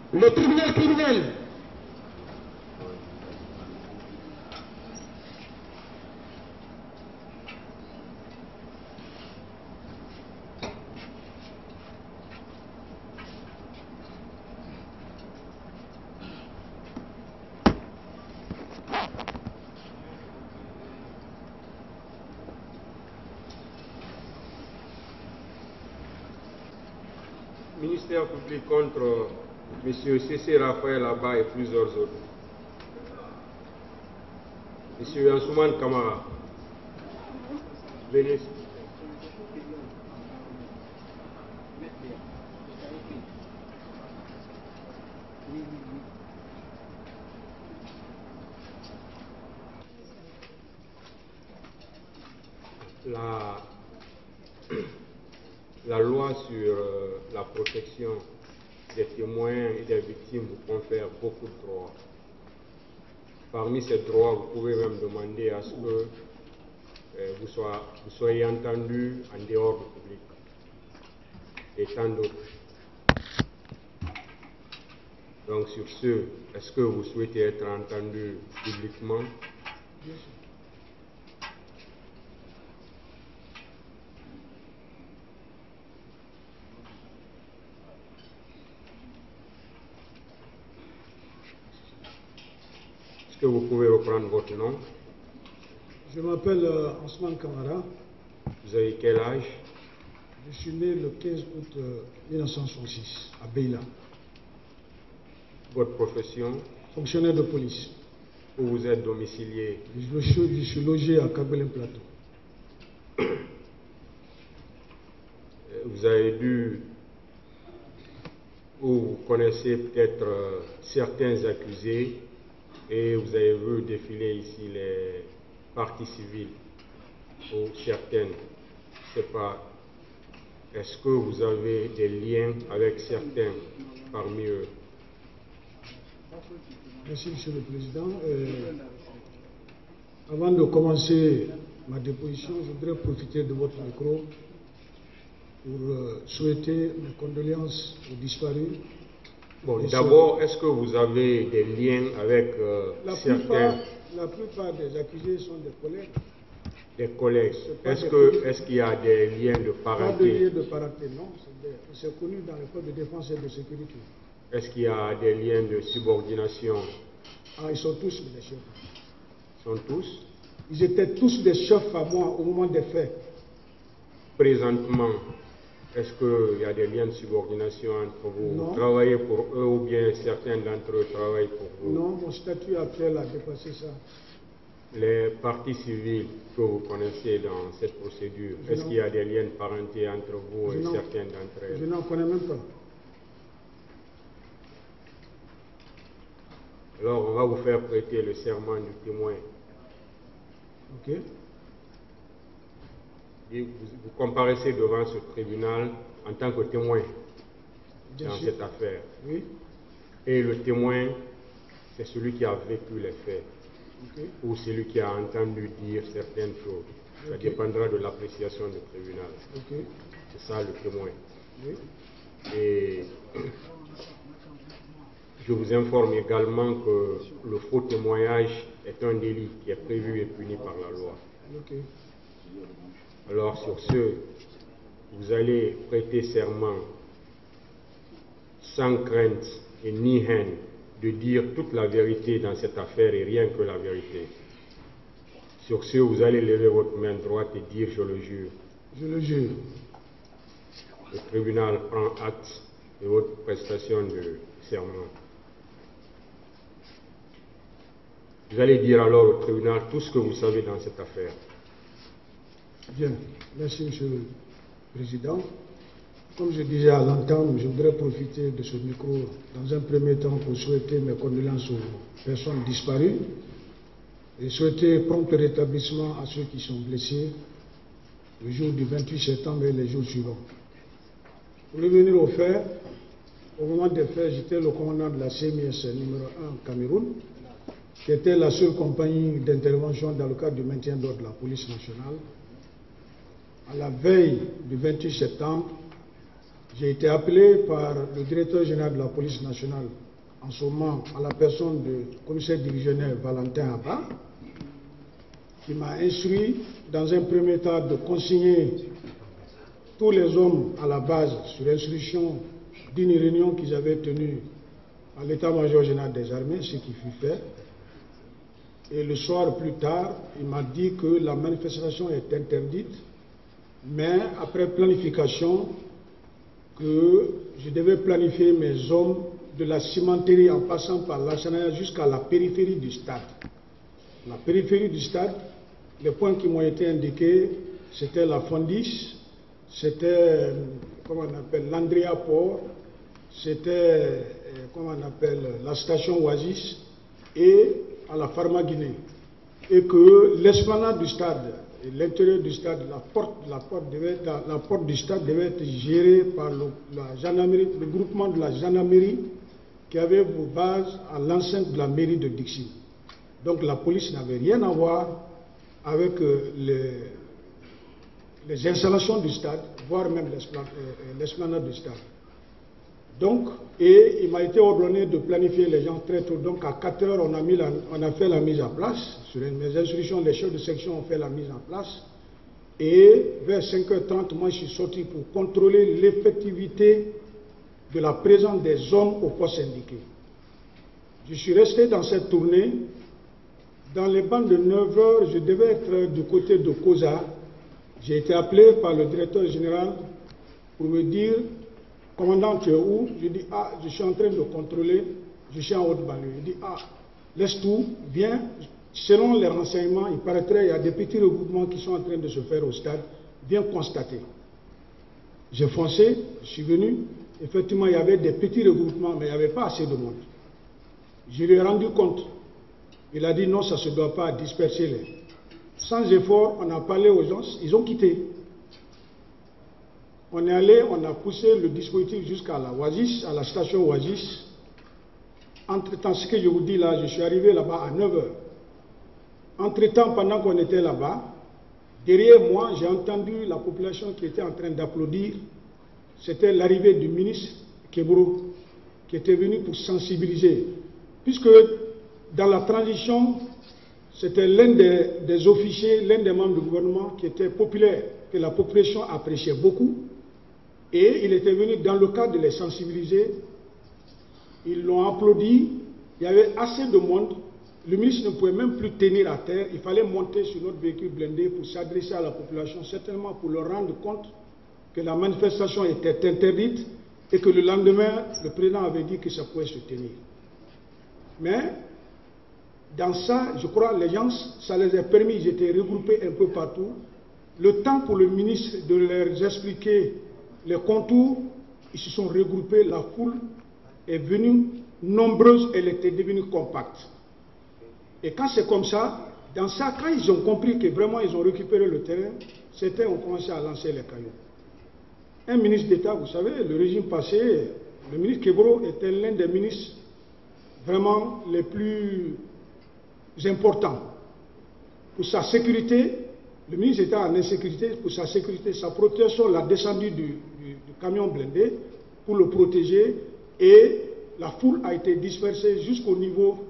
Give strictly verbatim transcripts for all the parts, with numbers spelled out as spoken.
Le tribunal criminel. Ministère public contre M. C C Raphaël Abba et plusieurs autres. M. Yansouman Kamara. Venez. La, la loi sur euh, la protection des témoins et des victimes vous confère beaucoup de droits. Parmi ces droits, vous pouvez même demander à ce que euh, vous, soyez, vous soyez entendu en dehors du public et tant d'autres. Donc sur ce, est-ce que vous souhaitez être entendu publiquement? Bien sûr. Est-ce que vous pouvez reprendre votre nom? Je m'appelle euh, Yansouman Kamara. Vous avez quel âge? Je suis né le quinze août euh, mille neuf cent soixante-six à Beila. Votre profession? Fonctionnaire de police. Où vous êtes domicilié? Je suis, je suis logé à Kabelin Plateau. Vous avez dû, ou vous connaissez peut-être euh, certains accusés, et vous avez vu défiler ici les parties civiles, ou certaines, je ne sais pas, est-ce que vous avez des liens avec certains parmi eux? Merci, Monsieur le Président. Euh, avant de commencer ma déposition, je voudrais profiter de votre micro pour euh, souhaiter mes condoléances aux disparus. Bon, d'abord, est-ce que vous avez des liens avec euh, la certains... Plupart, la plupart des accusés sont des collègues. Des collègues. Est-ce des que, est-ce qu'il y a des liens de parenté? Pas de liens de parenté, non. C'est connu dans le code de défense et de sécurité. Est-ce qu'il y a des liens de subordination? Ah, ils sont tous des chefs. Ils sont tous? Ils étaient tous des chefs à moi au moment des faits. Présentement, est-ce qu'il y a des liens de subordination entre vous? Non. Vous travaillez pour eux ou bien certains d'entre eux travaillent pour vous? Non, mon statut actuel a dépassé ça. Les parties civiles que vous connaissez dans cette procédure, est-ce qu'il y a des liens de parenté entre vous Je et certains d'entre eux? Je n'en connais même pas. Alors, on va vous faire prêter le serment du témoin. Ok. Et vous, vous comparaissez devant ce tribunal en tant que témoin Bien dans sûr. cette affaire. Oui. Et le témoin, c'est celui qui a vécu les faits, Ok. ou celui qui a entendu dire certaines choses. Ça Ok. dépendra de l'appréciation du tribunal. Ok. C'est ça le témoin. Oui. Et je vous informe également que le faux témoignage est un délit qui est prévu et puni par la loi. Ok. Alors sur ce, vous allez prêter serment sans crainte et ni haine de dire toute la vérité dans cette affaire et rien que la vérité. Sur ce, vous allez lever votre main droite et dire « je le jure ». Je le jure. Le tribunal prend acte de votre prestation de serment. Vous allez dire alors au tribunal tout ce que vous savez dans cette affaire. Bien. Merci, Monsieur le Président. Comme je disais à l'entame, je voudrais profiter de ce micro dans un premier temps pour souhaiter mes condoléances aux personnes disparues et souhaiter prompt rétablissement à ceux qui sont blessés le jour du vingt-huit septembre et les jours suivants. Pour revenir aux faits, au moment des faits, j'étais le commandant de la C M I S numéro un Cameroun, qui était la seule compagnie d'intervention dans le cadre du maintien d'ordre de la police nationale. À la veille du vingt-huit septembre, j'ai été appelé par le directeur général de la police nationale, en ce moment à la personne du commissaire divisionnaire Valentin Abba, qui m'a instruit dans un premier temps de consigner tous les hommes à la base sur instruction d'une réunion qu'ils avaient tenue à l'état-major général des armées, ce qui fut fait. Et le soir plus tard, il m'a dit que la manifestation est interdite, mais après planification, que je devais planifier mes hommes de la cimenterie en passant par l'Achanaya jusqu'à la périphérie du stade. La périphérie du stade, les points qui m'ont été indiqués, c'était la Fondis, c'était, comment on appelle, l'Andrea Port, c'était, comment on appelle, la station Oasis et à la Pharma-Guinée. Et que l'esplanade du stade, l'intérieur du stade, la porte, la, porte devait être, la porte du stade devait être gérée par le, la gendarmerie, le groupement de la gendarmerie qui avait pour base à l'enceinte de la mairie de Dixie. Donc la police n'avait rien à voir avec euh, les, les installations du stade, voire même l'esplanade du stade. Donc, et il m'a été ordonné de planifier les gens très tôt. Donc à quatre heures, on a, mis la, on a fait la mise en place. Sur mes instructions, les chefs de section ont fait la mise en place. Et vers cinq heures trente, moi je suis sorti pour contrôler l'effectivité de la présence des hommes au poste indiqué. Je suis resté dans cette tournée. Dans les bandes de neuf heures, je devais être du côté de Koza. J'ai été appelé par le directeur général pour me dire: commandant, tu es où? Je dis: ah, je suis en train de contrôler, je suis en haute banlieue. Il dit: ah, laisse tout, viens. Selon les renseignements, il paraîtrait qu'il y a des petits regroupements qui sont en train de se faire au stade, viens constater. J'ai foncé, je suis venu, effectivement il y avait des petits regroupements, mais il n'y avait pas assez de monde. Je lui ai rendu compte. Il a dit: non, ça ne se doit pas disperser les. Sans effort, on a parlé aux gens, ils ont quitté. On est allé, on a poussé le dispositif jusqu'à la Oasis, à la station Oasis. Entre-temps, ce que je vous dis là, je suis arrivé là-bas à neuf heures. Entre-temps, pendant qu'on était là-bas, derrière moi, j'ai entendu la population qui était en train d'applaudir. C'était l'arrivée du ministre Kebro, qui était venu pour sensibiliser. Puisque dans la transition, c'était l'un des, des officiers, l'un des membres du gouvernement qui était populaire, que la population appréciait beaucoup. Et il était venu dans le cadre de les sensibiliser. Ils l'ont applaudi. Il y avait assez de monde. Le ministre ne pouvait même plus tenir à terre. Il fallait monter sur notre véhicule blindé pour s'adresser à la population, certainement pour leur rendre compte que la manifestation était interdite et que le lendemain, le président avait dit que ça pouvait se tenir. Mais dans ça, je crois, les gens, ça les a permis, ils étaient regroupés un peu partout. Le temps pour le ministre de leur expliquer les contours, ils se sont regroupés, la foule est venue nombreuse, elle était devenue compacte. Et quand c'est comme ça, dans ça, quand ils ont compris que vraiment ils ont récupéré le terrain, certains ont commencé à lancer les cailloux. Un ministre d'État, vous savez, le régime passé, le ministre Kebro était l'un des ministres vraiment les plus importants. Pour sa sécurité, le ministre était en insécurité, pour sa sécurité, sa protection, l'a descendu du, du, du camion blindé pour le protéger et la foule a été dispersée jusqu'au niveau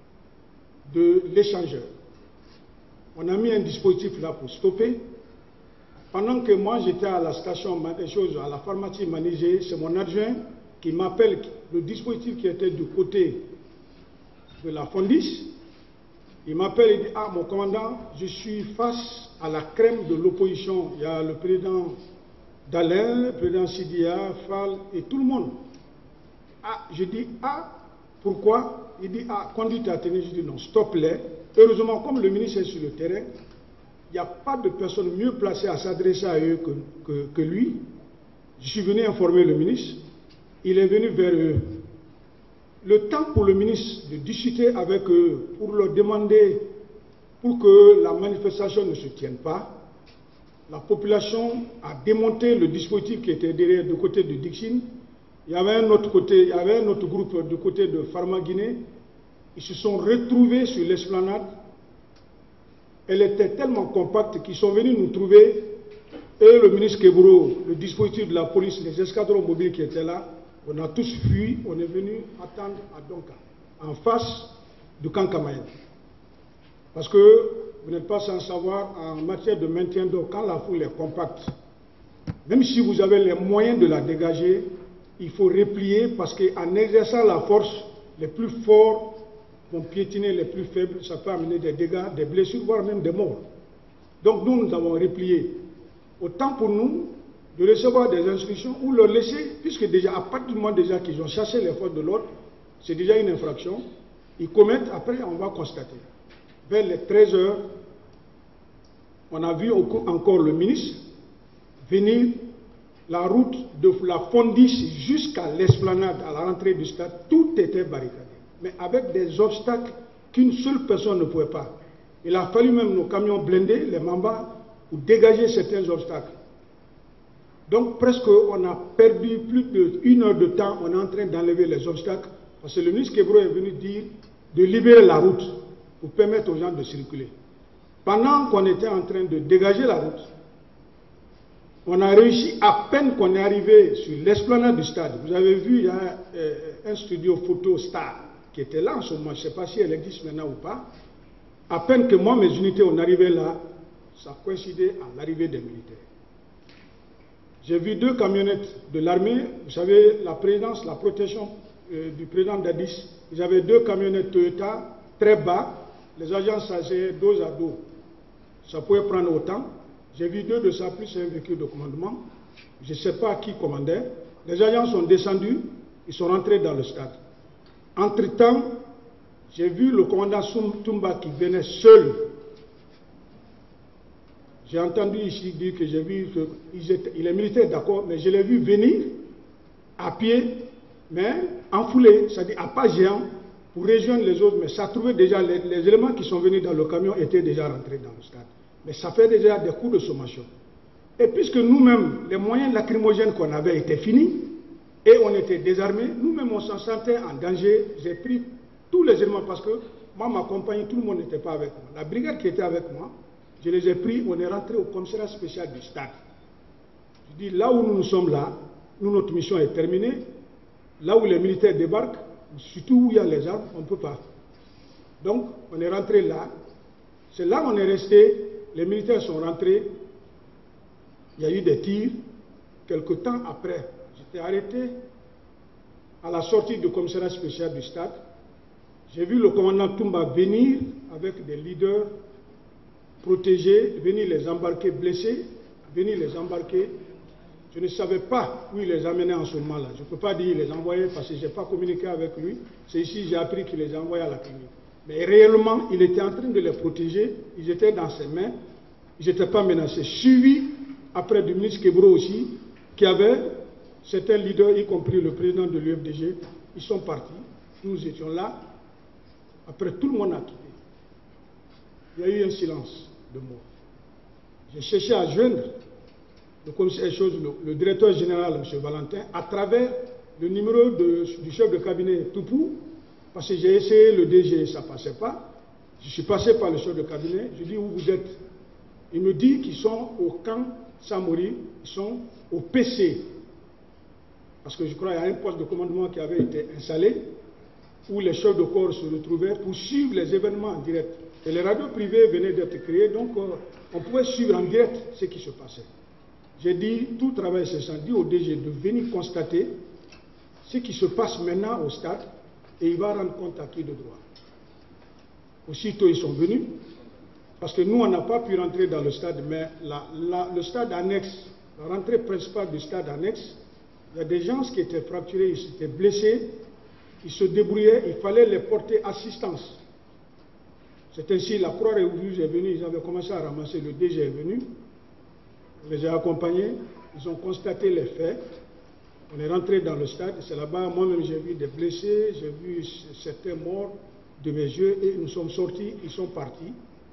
de l'échangeur. On a mis un dispositif là pour stopper. Pendant que moi j'étais à la station, à la pharmacie Manigé, c'est mon adjoint qui m'appelle, le dispositif qui était du côté de la Fondis. Il m'appelle et dit: ah, mon commandant, je suis face à la crème de l'opposition. Il y a le président Dallin, le président Sidia, Fall et tout le monde. Ah, je dis: ah, pourquoi? Il dit: ah, conduite à tenir. Je dis: non, stop-les. Heureusement, comme le ministre est sur le terrain, il n'y a pas de personne mieux placée à s'adresser à eux que, que, que lui. Je suis venu informer le ministre. Il est venu vers eux. Le temps pour le ministre de discuter avec eux, pour leur demander, pour que la manifestation ne se tienne pas, la population a démonté le dispositif qui était derrière du côté de Dixine. Il y avait un autre côté, il y avait un autre groupe du côté de Pharma-Guinée. Ils se sont retrouvés sur l'esplanade. Elle était tellement compacte qu'ils sont venus nous trouver et le ministre Keburo, le dispositif de la police, les escadrons mobiles qui étaient là, on a tous fui, on est venu attendre à Donka, en face du camp Kamayen. Parce que vous n'êtes pas sans savoir, en matière de maintien d'eau, quand la foule est compacte, même si vous avez les moyens de la dégager, il faut replier parce qu'en exerçant la force, les plus forts vont piétiner les plus faibles, ça peut amener des dégâts, des blessures, voire même des morts. Donc nous, nous avons replié. Autant pour nous de recevoir des instructions ou leur laisser, puisque déjà, à partir du moment déjà qu'ils ont chassé les forces de l'ordre, c'est déjà une infraction, ils commettent, après on va constater. Vers les treize heures, on a vu encore le ministre venir, la route de la Fondiche jusqu'à l'esplanade, à la rentrée du stade, tout était barricadé. Mais avec des obstacles qu'une seule personne ne pouvait pas. Il a fallu même nos camions blindés, les Mambas, pour dégager certains obstacles. Donc presque on a perdu plus d'une heure de temps, on est en train d'enlever les obstacles, parce que le ministre Keburo est venu dire de libérer la route pour permettre aux gens de circuler. Pendant qu'on était en train de dégager la route, on a réussi, à peine qu'on est arrivé sur l'esplanade du stade. Vous avez vu, il y a euh, un studio photo Star qui était là en ce moment, je ne sais pas si elle existe maintenant ou pas. À peine que moi, mes unités, on arrivait là, ça coïncidait à l'arrivée des militaires. J'ai vu deux camionnettes de l'armée, vous savez, la présidence, la protection euh, du président d'Addis, ils avaient deux camionnettes Toyota, très bas, les agents s'asseyaient dos à dos. Ça pouvait prendre autant. J'ai vu deux de ça, plus un véhicule de commandement. Je ne sais pas qui commandait. Les agents sont descendus, ils sont rentrés dans le stade. Entre-temps, j'ai vu le commandant Toumba qui venait seul. J'ai entendu ici dire que j'ai vu qu'il est militaire, d'accord, mais je l'ai vu venir à pied, mais enfoulé, c'est-à-dire à pas géant, pour rejoindre les autres. Mais ça trouvait déjà, les, les éléments qui sont venus dans le camion étaient déjà rentrés dans le stade. Mais ça fait déjà des coups de sommation. Et puisque nous-mêmes, les moyens lacrymogènes qu'on avait étaient finis, et on était désarmés, nous-mêmes on s'en sentait en danger. J'ai pris tous les éléments parce que moi, ma compagnie, tout le monde n'était pas avec moi. La brigade qui était avec moi, je les ai pris, on est rentré au commissariat spécial du stade. Je dis, là où nous nous sommes là, nous, notre mission est terminée. Là où les militaires débarquent, surtout où il y a les armes, on ne peut pas. Donc, on est rentré là. C'est là où on est resté. Les militaires sont rentrés. Il y a eu des tirs. Quelque temps après, j'étais arrêté à la sortie du commissariat spécial du stade. J'ai vu le commandant Toumba venir avec des leaders protégés, venir les embarquer blessés, venir les embarquer. Je ne savais pas où il les amenait en ce moment-là. Je ne peux pas dire qu'il les envoyait parce que je n'ai pas communiqué avec lui. C'est ici que j'ai appris qu'il les envoyait à la clinique. Mais réellement, il était en train de les protéger. Ils étaient dans ses mains. Ils n'étaient pas menacés. Suivi après du ministre Keburo aussi, qui avait certains leaders, y compris le président de l'U F D G. Ils sont partis. Nous étions là. Après, tout le monde a quitté. Il y a eu un silence de mort. J'ai cherché à joindre le commissaire chose, le, le directeur général, M. Valentin, à travers le numéro de, du chef de cabinet Toupou, parce que j'ai essayé le D G, ça ne passait pas. Je suis passé par le chef de cabinet, je dis où vous êtes. Il me dit qu'ils sont au camp Samori, ils sont au P C. Parce que je crois qu'il y a un poste de commandement qui avait été installé, où les chefs de corps se retrouvaient pour suivre les événements en direct. Et les radios privées venaient d'être créées, donc euh, on pouvait suivre en direct ce qui se passait. J'ai dit, tout travail cessant, dit au D G de venir constater ce qui se passe maintenant au stade et il va rendre compte à qui de droit. Aussitôt, ils sont venus, parce que nous, on n'a pas pu rentrer dans le stade, mais la, la, le stade annexe, la rentrée principale du stade annexe, il y a des gens qui étaient fracturés, ils s'étaient blessés, ils se débrouillaient, il fallait les porter assistance. C'est ainsi, la Croix-Rouge est venue, ils avaient commencé à ramasser, le D G est venu, on les a accompagnés, ils ont constaté les faits, on est rentré dans le stade, c'est là-bas, moi-même j'ai vu des blessés, j'ai vu certains morts de mes yeux, et nous sommes sortis, ils sont partis.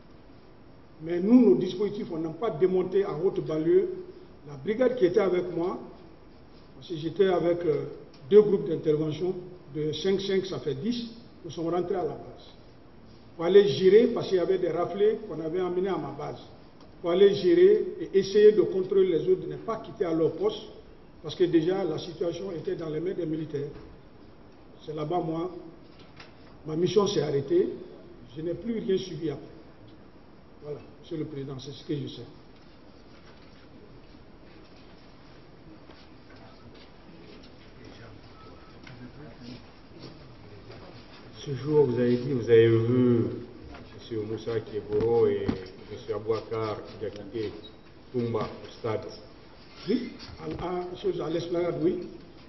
Mais nous, nos dispositifs, on n'a pas démonté en haute banlieue. La brigade qui était avec moi, parce que j'étais avec euh, deux groupes d'intervention, de cinq cinq, ça fait dix, nous sommes rentrés à la base. Pour aller gérer, parce qu'il y avait des raflés qu'on avait emmenés à ma base. pour aller gérer et essayer de contrôler les autres, de ne pas quitter à leur poste, parce que déjà la situation était dans les mains des militaires. C'est là-bas, moi, ma mission s'est arrêtée, je n'ai plus rien suivi après. Voilà, Monsieur le Président, c'est ce que je sais. Ce jour, vous avez dit, vous avez vu M. Moussa Kéboro et M. Abouakar Diakité Toumba au stade. Oui, à, à, à l'esplanade, oui.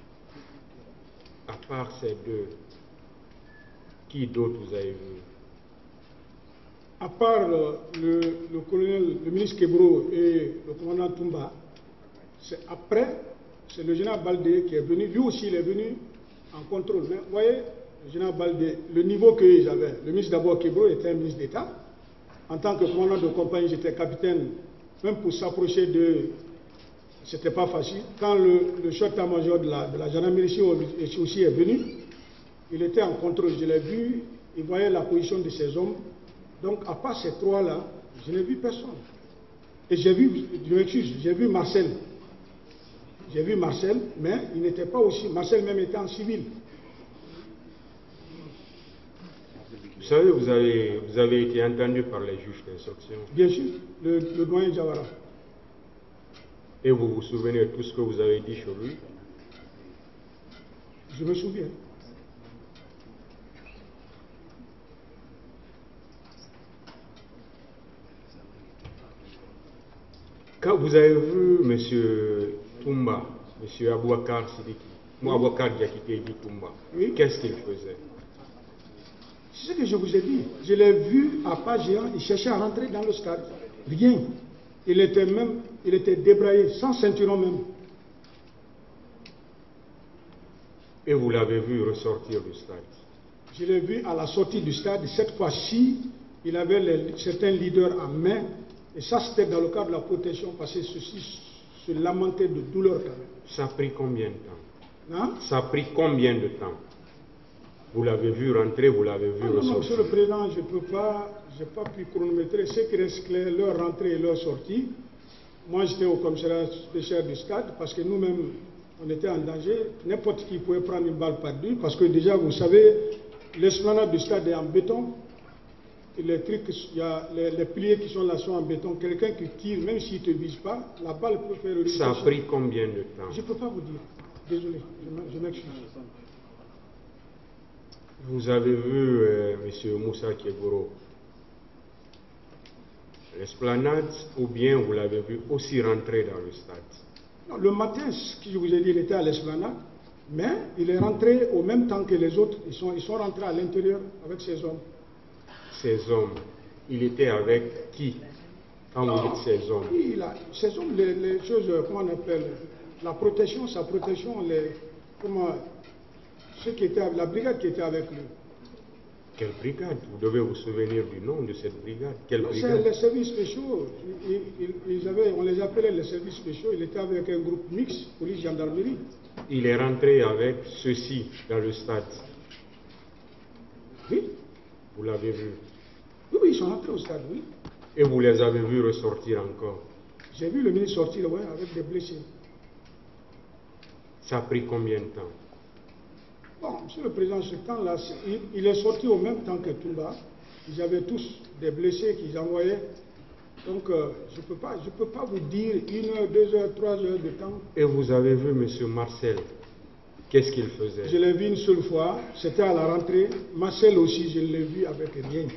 À part ces deux, qui d'autre vous avez vu? À part le, le, le colonel, le ministre Kéboro et le commandant Toumba, c'est après, c'est le général Baldé qui est venu, lui aussi il est venu en contrôle. Mais vous voyez, le général Baldé, le niveau qu'ils avaient, le ministre d'abord Kéboro était un ministre d'État. En tant que commandant de compagnie, j'étais capitaine, même pour s'approcher de... C'était pas facile. Quand le, le chef d'état-major de la, de la gendarmerie aussi est venu, il était en contrôle, je l'ai vu, il voyait la position de ces hommes. Donc, à part ces trois-là, je n'ai vu personne. Et j'ai vu, je m'excuse, j'ai vu Marcel. J'ai vu Marcel, mais il n'était pas aussi... Marcel même était en civil. Vous savez, vous avez, vous avez été entendu par les juges d'instruction. Bien sûr, le, le doyen Diawara. Et vous vous souvenez de tout ce que vous avez dit sur lui? Je me souviens. Quand vous avez vu M. Toumba, M. Abouakar Sidiki, moi Abouakar Diakité dit Toumba, oui. Qu'est-ce qu'il faisait? C'est ce que je vous ai dit. Je l'ai vu à pas géant, il cherchait à rentrer dans le stade. Rien. Il était même, il était débraillé, sans ceinturon même. Et vous l'avez vu ressortir du stade? Je l'ai vu à la sortie du stade. Cette fois-ci, il avait les, certains leaders en main. Et ça, c'était dans le cadre de la protection, parce que ceux-ci se lamentaient de douleur quand même. Ça a pris combien de temps? Hein? Ça a pris combien de temps? Vous l'avez vu rentrer, vous l'avez vu ah, non, ressortir? non, Monsieur le Président, je ne peux pas, je n'ai pas pu chronométrer. Ce qui reste clair, leur rentrée et leur sortie. Moi, j'étais au commissariat spécial du stade, parce que nous-mêmes, on était en danger. N'importe qui pouvait prendre une balle perdue, parce que déjà, vous savez, l'esplanade du stade est en béton. Et les trucs, il y a les, les piliers qui sont là sont en béton. Quelqu'un qui tire, même s'il ne te vise pas, la balle peut faire le... Ça a pris combien de temps? Je ne peux pas vous dire. Désolé, je m'excuse. Vous avez vu euh, M. Moussa Kéboro, l'esplanade, ou bien vous l'avez vu aussi rentrer dans le stade? Non, le matin, ce que je vous ai dit, il était à l'esplanade, mais il est rentré au même temps que les autres. Ils sont, ils sont rentrés à l'intérieur avec ces hommes. Ces hommes, il était avec qui quand vous dites ces hommes? Oui, il a, ces hommes, les, les choses, comment on appelle, la protection, sa protection, les, comment, ceux qui étaient, la brigade qui était avec lui. Quelle brigade? Vous devez vous souvenir du nom de cette brigade. Quelle brigade? C'est les services spéciaux. Ils, ils, ils avaient, on les appelait les services spéciaux. Il était avec un groupe mixte, police-gendarmerie. Il est rentré avec ceux-ci dans le stade. Oui. Vous l'avez vu? Oui, oui, ils sont rentrés au stade, oui. Et vous les avez vus ressortir encore? J'ai vu le ministre sortir, ouais, avec des blessés. Ça a pris combien de temps? Bon, Monsieur le Président, ce temps-là, il, il est sorti au même temps que Toumba. Ils avaient tous des blessés qu'ils envoyaient. Donc, euh, je ne peux pas, je peux pas vous dire une heure, deux heures, trois heures de temps. Et vous avez vu M. Marcel? Qu'est-ce qu'il faisait? Je l'ai vu une seule fois, c'était à la rentrée. Marcel aussi, je l'ai vu avec rien.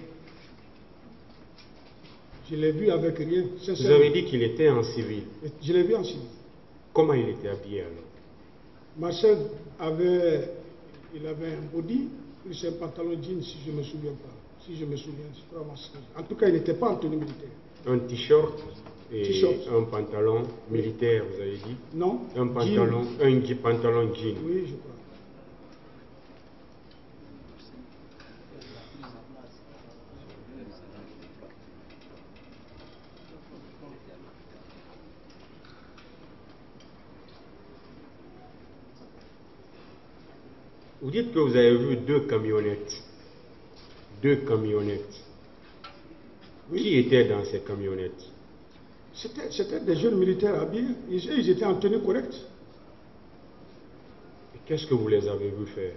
Je l'ai vu avec rien. Vous avez dit qu'il était en civil. Je l'ai vu en civil. Comment il était habillé alors? Marcel avait, il avait un body, plus un pantalon jean, si je ne me souviens pas. Si je me souviens, je crois Marcel. En tout cas, il n'était pas en tenue militaire. Un t-shirt et un pantalon militaire, vous avez dit? Non. Un pantalon, jean. un pantalon jean. Oui, je crois. Vous dites que vous avez vu deux camionnettes. Deux camionnettes. Oui. Qui était dans ces camionnettes? C'était des jeunes militaires habillés, ils, ils étaient en tenue correcte. Et qu'est-ce que vous les avez vus faire?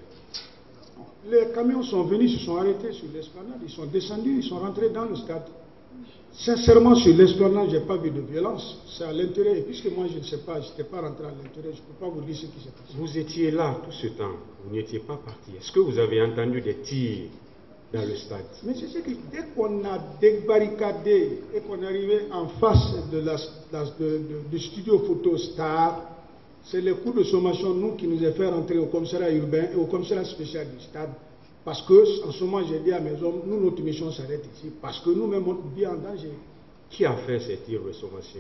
Les camions sont venus, ils se sont arrêtés sur l'esplanade, ils sont descendus, ils sont rentrés dans le stade. Sincèrement, sur l'esplanade, je n'ai pas vu de violence. C'est à l'intérieur, et puisque moi je ne sais pas, je n'étais pas rentré à l'intérieur, je ne peux pas vous dire ce qui s'est passé. Vous étiez là tout ce temps, vous n'étiez pas parti. Est-ce que vous avez entendu des tirs dans le stade? Mais c'est ce que dès qu'on a débarricadé et qu'on est arrivé en face de la, la, de, de, du studio photo Star, c'est le coup de sommation, nous, qui nous a fait rentrer au commissariat urbain et au commissariat spécial du stade. Parce que, en ce moment, j'ai dit à mes hommes, nous, notre mission s'arrête ici, parce que nous-mêmes, on est bien en danger. Qui a fait ces tirs de sommation?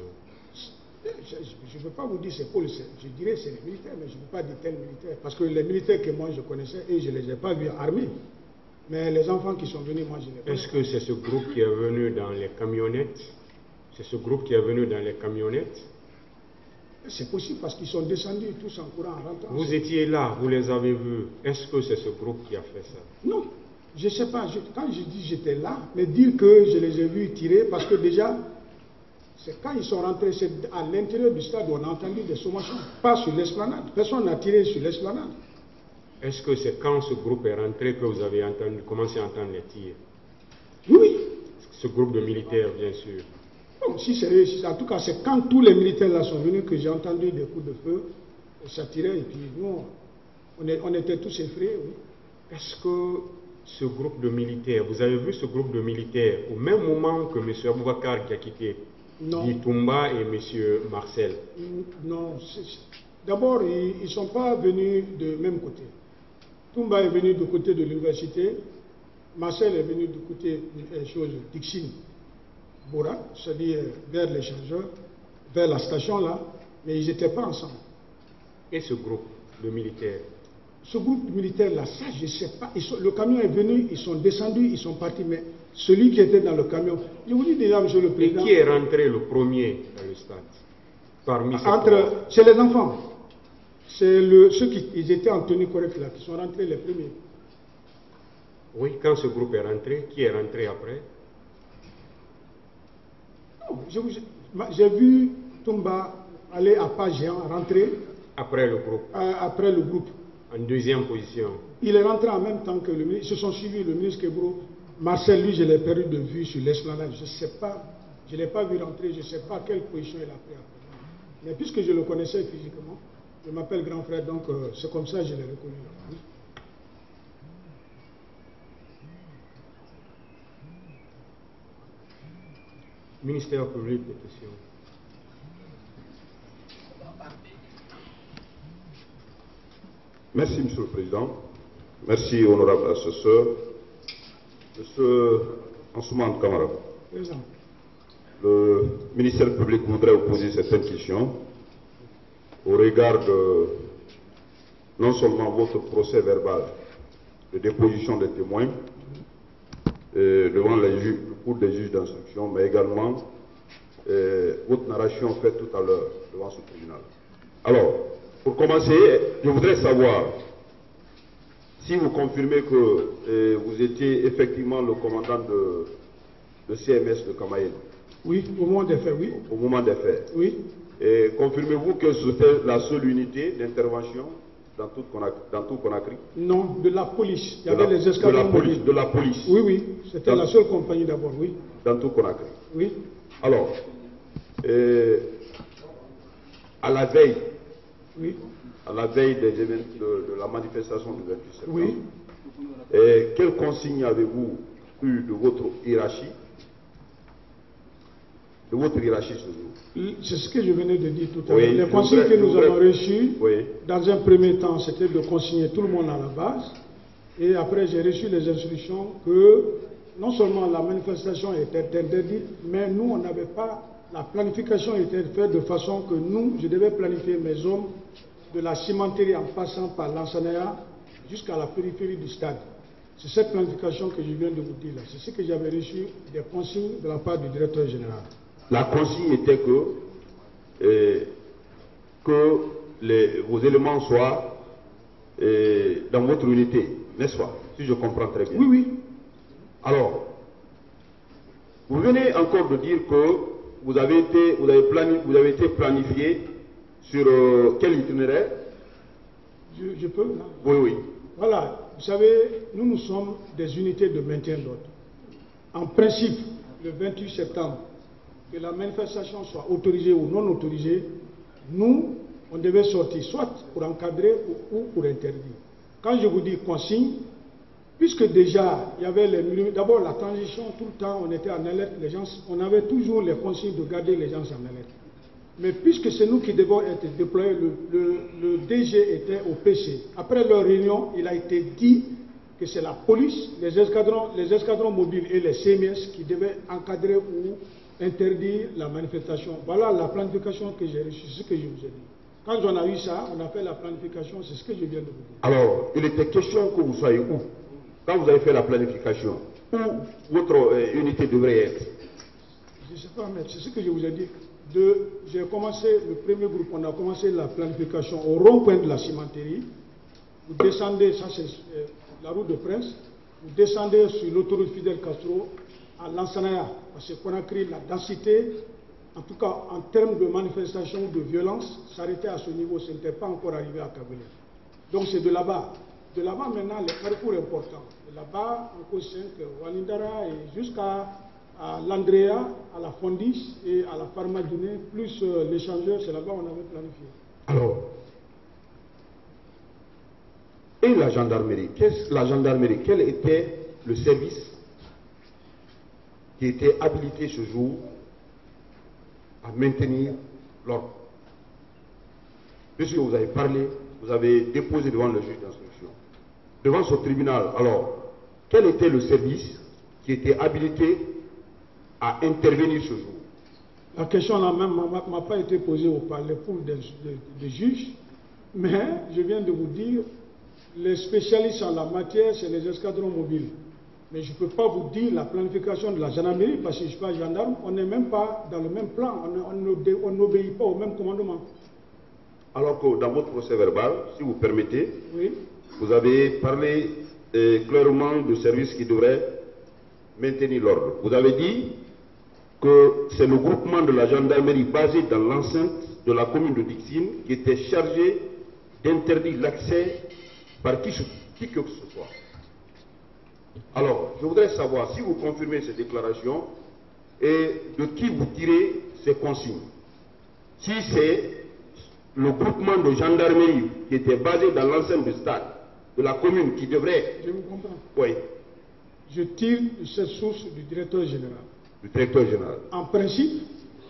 Je ne veux pas vous dire c'est pour le... Je dirais c'est les militaires, mais je ne veux pas dire tel militaire. Parce que les militaires que moi je connaissais, et je ne les ai pas vus armés. Mais les enfants qui sont venus, moi je les connais. Est-ce que c'est ce groupe qui est venu dans les camionnettes? C'est ce groupe qui est venu dans les camionnettes? C'est possible parce qu'ils sont descendus tous en courant en rentrant. Vous étiez là, vous les avez vus. Est-ce que c'est ce groupe qui a fait ça? Non, je ne sais pas. Je, quand je dis j'étais là, mais dire que je les ai vus tirer, parce que déjà, c'est quand ils sont rentrés, c'est à l'intérieur du stade où on a entendu des sommations, pas sur l'esplanade. Personne n'a tiré sur l'esplanade. Est-ce que c'est quand ce groupe est rentré que vous avez entendu, commencé à entendre les tirs? Oui. Ce groupe de militaires, bien sûr. Bon, si c'est, en tout cas, c'est quand tous les militaires là sont venus que j'ai entendu des coups de feu, ça tirait, et puis nous, on, est, on était tous effrayés, oui. Est-ce que ce groupe de militaires, vous avez vu ce groupe de militaires au même moment que M. Aboubakar qui a quitté Toumba et M. Marcel? Non, d'abord, ils ne sont pas venus de même côté. Toumba est venu du côté de l'université, Marcel est venu du côté de chose Dixine. Bora, c'est-à-dire vers l'échangeur, vers la station là, mais ils n'étaient pas ensemble. Et ce groupe de militaires? Ce groupe de militaires là, ça je ne sais pas. Ils sont, le camion est venu, ils sont descendus, ils sont partis, mais celui qui était dans le camion, je vous dis déjà, monsieur le président. Et qui est rentré le premier dans le stade? Parmi ces entre, c'est les enfants. C'est le, ceux qui ils étaient en tenue correcte là, qui sont rentrés les premiers. Oui, quand ce groupe est rentré, qui est rentré après? J'ai vu Toumba aller à pas géant, rentrer. Après le groupe. À, après le groupe. En deuxième position. Il est rentré en même temps que le ministre. Ils se sont suivis, le ministre Kebro. Marcel, lui, je l'ai perdu de vue sur l'esplanade. Je ne sais pas, je ne l'ai pas vu rentrer, je ne sais pas quelle position il a pris après. Mais puisque je le connaissais physiquement, je m'appelle grand frère, donc euh, c'est comme ça que je l'ai reconnu. Oui. Ministère public des questions. Merci, Monsieur le Président. Merci, honorable assesseur. Monsieur Ansoumane Kamara, le ministère public voudrait vous poser certaines questions au regard de non seulement votre procès verbal de déposition des témoins euh, devant les juges, le cours des juges d'instruction, mais également euh, votre narration faite tout à l'heure devant ce tribunal. Alors, pour commencer, je voudrais savoir si vous confirmez que euh, vous étiez effectivement le commandant de, de C M S de Camaïenne. Oui, au moment des faits, oui. Au moment des faits. Oui. Et confirmez-vous que c'était la seule unité d'intervention dans tout Conakry? Non, de la police. Il y de avait la, les escadrons de la police, de la police. Oui, oui. C'était la seule compagnie d'abord, oui. Dans tout Conakry. Oui. Alors, euh, à la veille, oui. à la veille des événements de, de la manifestation du vingt-huit septembre, oui. Et quelles consignes avez-vous eu de votre hiérarchie, de votre hiérarchie ce jour? C'est ce que je venais de dire tout à oui, l'heure. Les consignes voudrais, que nous voudrais, avons reçues, oui. dans un premier temps, c'était de consigner tout le monde à la base. Et après, j'ai reçu les instructions que non seulement la manifestation était interdite, mais nous, on n'avait pas, la planification était faite de façon que nous, je devais planifier mes hommes de la cimenterie en passant par l'Ansanaya jusqu'à la périphérie du stade. C'est cette planification que je viens de vous dire là. C'est ce que j'avais reçu des consignes de la part du directeur général. La consigne était que, euh, que les, vos éléments soient euh, dans votre unité, n'est-ce pas? Si je comprends très bien. Oui, oui. Alors, vous venez encore de dire que vous avez été, vous avez plani, vous avez été planifié sur euh, quel itinéraire? je, je peux là? Oui, oui. Voilà, vous savez, nous, nous sommes des unités de maintien d'ordre. En principe, le vingt-huit septembre, que la manifestation soit autorisée ou non autorisée, nous, on devait sortir soit pour encadrer ou, ou pour interdire. Quand je vous dis consigne, puisque déjà, il y avait les... D'abord, la transition, tout le temps, on était en alerte, les gens, on avait toujours les consignes de garder les gens en alerte. Mais puisque c'est nous qui devons être déployés, le, le, le D G était au P C. Après leur réunion, il a été dit que c'est la police, les escadrons, les escadrons mobiles et les C M S qui devaient encadrer ou interdire la manifestation. Voilà la planification que j'ai reçue, c'est ce que je vous ai dit. Quand on a eu ça, on a fait la planification, c'est ce que je viens de vous dire. Alors, il était question que vous soyez où? Quand vous avez fait la planification, où votre euh, unité devrait être? Je ne sais pas, mais c'est ce que je vous ai dit. J'ai commencé, le premier groupe, on a commencé la planification au rond-point de la cimenterie. Vous descendez, ça c'est euh, la route de Prince, vous descendez sur l'autoroute Fidel Castro à Lansanaya, parce qu'on a créé la densité, en tout cas en termes de manifestation ou de violence, s'arrêtait à ce niveau, ce n'était pas encore arrivé à Kabylie. Donc c'est de là-bas. De là-bas maintenant, les parcours importants. De là-bas, en Côte cinq, Walindara et jusqu'à l'Andrea, à la Fondis et à la Pharmadine, plus euh, l'échangeur, c'est là-bas qu'on avait planifié. Alors, et la gendarmerie, qu'est-ce la gendarmerie? Quel était le service qui était habilité ce jour à maintenir l'ordre? Puisque vous avez parlé, vous avez déposé devant le juge d'instruction, devant ce tribunal, alors, quel était le service qui était habilité à intervenir ce jour? La question là même ne m'a pas été posée au palais pour des, des, des juges, mais je viens de vous dire, les spécialistes en la matière, c'est les escadrons mobiles. Mais je ne peux pas vous dire la planification de la gendarmerie, parce que je ne suis pas gendarme, on n'est même pas dans le même plan, on n'obéit pas au même commandement. Alors que dans votre procès verbal, si vous permettez, oui, vous avez parlé euh, clairement de services qui devraient maintenir l'ordre. Vous avez dit que c'est le groupement de la gendarmerie basé dans l'enceinte de la commune de Dixine qui était chargé d'interdire l'accès par qui, qui que ce soit. Alors, je voudrais savoir si vous confirmez ces déclarations et de qui vous tirez ces consignes. Si c'est le groupement de gendarmerie qui était basé dans l'enceinte du stade de la commune qui devrait... Je vous comprends. Oui. Je tire de cette source du directeur général. Du directeur général. En principe,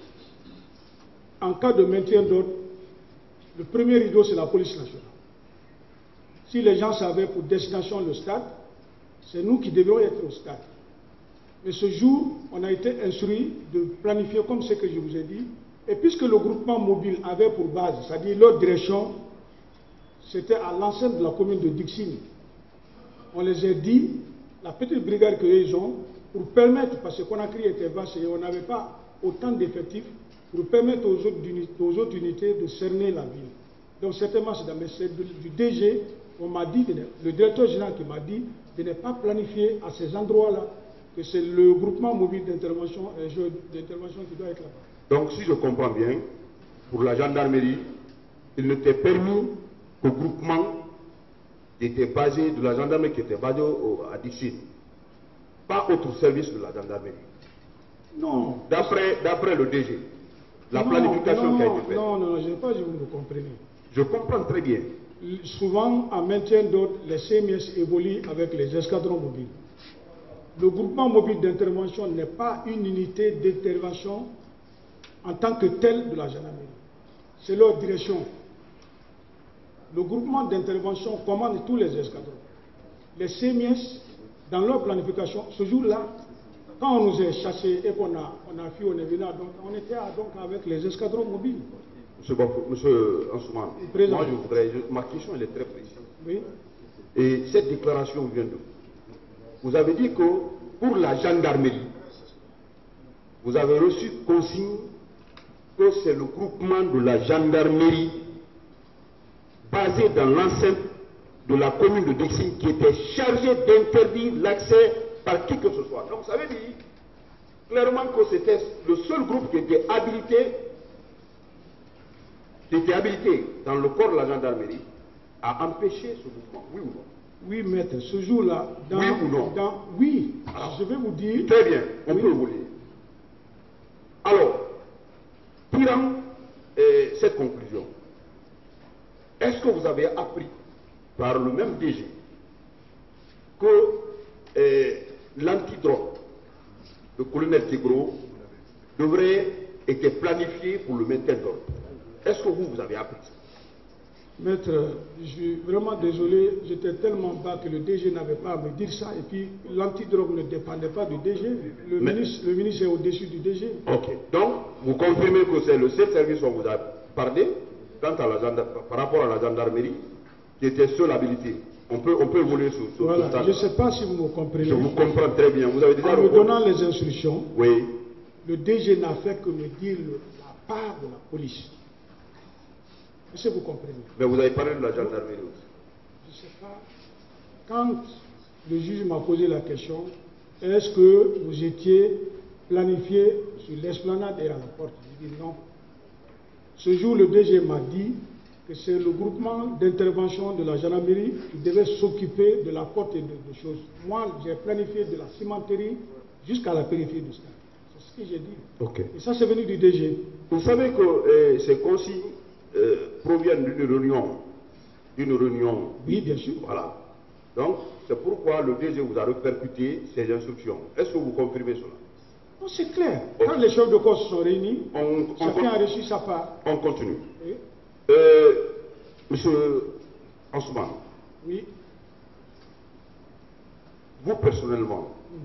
en cas de maintien d'ordre, le premier rideau, c'est la police nationale. Si les gens savaient pour destination le stade, c'est nous qui devions être au stade. Mais ce jour, on a été instruit de planifier comme ce que je vous ai dit. Et puisque le groupement mobile avait pour base, c'est-à-dire leur direction, c'était à l'enceinte de la commune de Dixine. On les a dit, la petite brigade qu'ils ont, pour permettre, parce que Conakry était vaste et on n'avait pas autant d'effectifs, pour permettre aux autres, aux autres unités de cerner la ville. Donc certainement, c'est dans le message du D G, on m'a dit, le directeur général qui m'a dit de ne pas planifier à ces endroits-là, que c'est le groupement mobile d'intervention qui doit être là-bas. Donc si je comprends bien, pour la gendarmerie, il n'était permis qu'au groupement qui était basé, de la gendarmerie qui était basé au, à Dixine, pas autre service de la gendarmerie. Non. D'après le D G, la non, planification non, qui a été faite. Non, non, je ne sais pas si vous me comprenez. Je comprends très bien. Souvent, en maintien d'ordre, les C M S évoluent avec les escadrons mobiles. Le groupement mobile d'intervention n'est pas une unité d'intervention en tant que telle de la gendarmerie. C'est leur direction. Le groupement d'intervention commande tous les escadrons. Les C M S, dans leur planification, ce jour-là, quand on nous a chassés et qu'on a, on a fui, on est venu, donc, on était donc avec les escadrons mobiles. Monsieur, Monsieur Ansoumane, moi je voudrais, je, ma question elle est très précise. Oui. Et cette déclaration vient de vous. Vous avez dit que pour la gendarmerie, vous avez reçu consigne que c'est le groupement de la gendarmerie basé dans l'enceinte de la commune de Dixine qui était chargé d'interdire l'accès par qui que ce soit. Donc ça veut dire clairement que c'était le seul groupe qui était habilité, qui était habilité dans le corps de la gendarmerie à empêcher ce mouvement, oui ou non? Oui, maître, ce jour-là, dans... Oui ou non? Dans, oui, Alors, je vais vous dire... Très bien, on oui. peut vous lire. Alors, tirant euh, cette conclusion, est-ce que vous avez appris par le même D G que euh, l'antidrogue, le colonel Tigro, devrait être planifié pour le maintien d'ordre? Est-ce que vous, vous avez appris ça? Maître, je suis vraiment désolé, j'étais tellement bas que le D G n'avait pas à me dire ça, et puis l'antidrogue ne dépendait pas du D G, le, Mais... ministre, le ministre est au-dessus du D G. Ok, donc vous confirmez que c'est le seul service dont vous avez parlé, quant à la par rapport à la gendarmerie, qui était seul habilité. On peut, on peut évoluer sur, sur voilà. ce stade. Je ne sais pas si vous me comprenez. Je vous comprends très bien. Vous avez déjà en me donnant les instructions, oui. Le D G n'a fait que me dire le, la part de la police. Est-ce que vous comprenez? Mais vous avez parlé de la gendarmerie aussi. Je ne sais pas. Quand le juge m'a posé la question, est-ce que vous étiez planifié sur l'esplanade et à la porte? J'ai dit non. Ce jour, le D G m'a dit que c'est le groupement d'intervention de la gendarmerie qui devait s'occuper de la porte et de, de choses. Moi, j'ai planifié de la cimenterie jusqu'à la périphérie du stade. C'est ce que j'ai dit. Okay. Et ça, c'est venu du D G. Vous savez que euh, ces consignes euh, proviennent d'une réunion. D'une réunion. Oui, bien sûr. Voilà. Donc, c'est pourquoi le D G vous a répercuté ces instructions. Est-ce que vous confirmez cela? Non, c'est clair. Okay. Quand les chefs de corps se sont réunis, on, chacun on, a reçu sa part. On continue. Oui. Euh, Monsieur Ousmane, oui. Vous personnellement, Mm.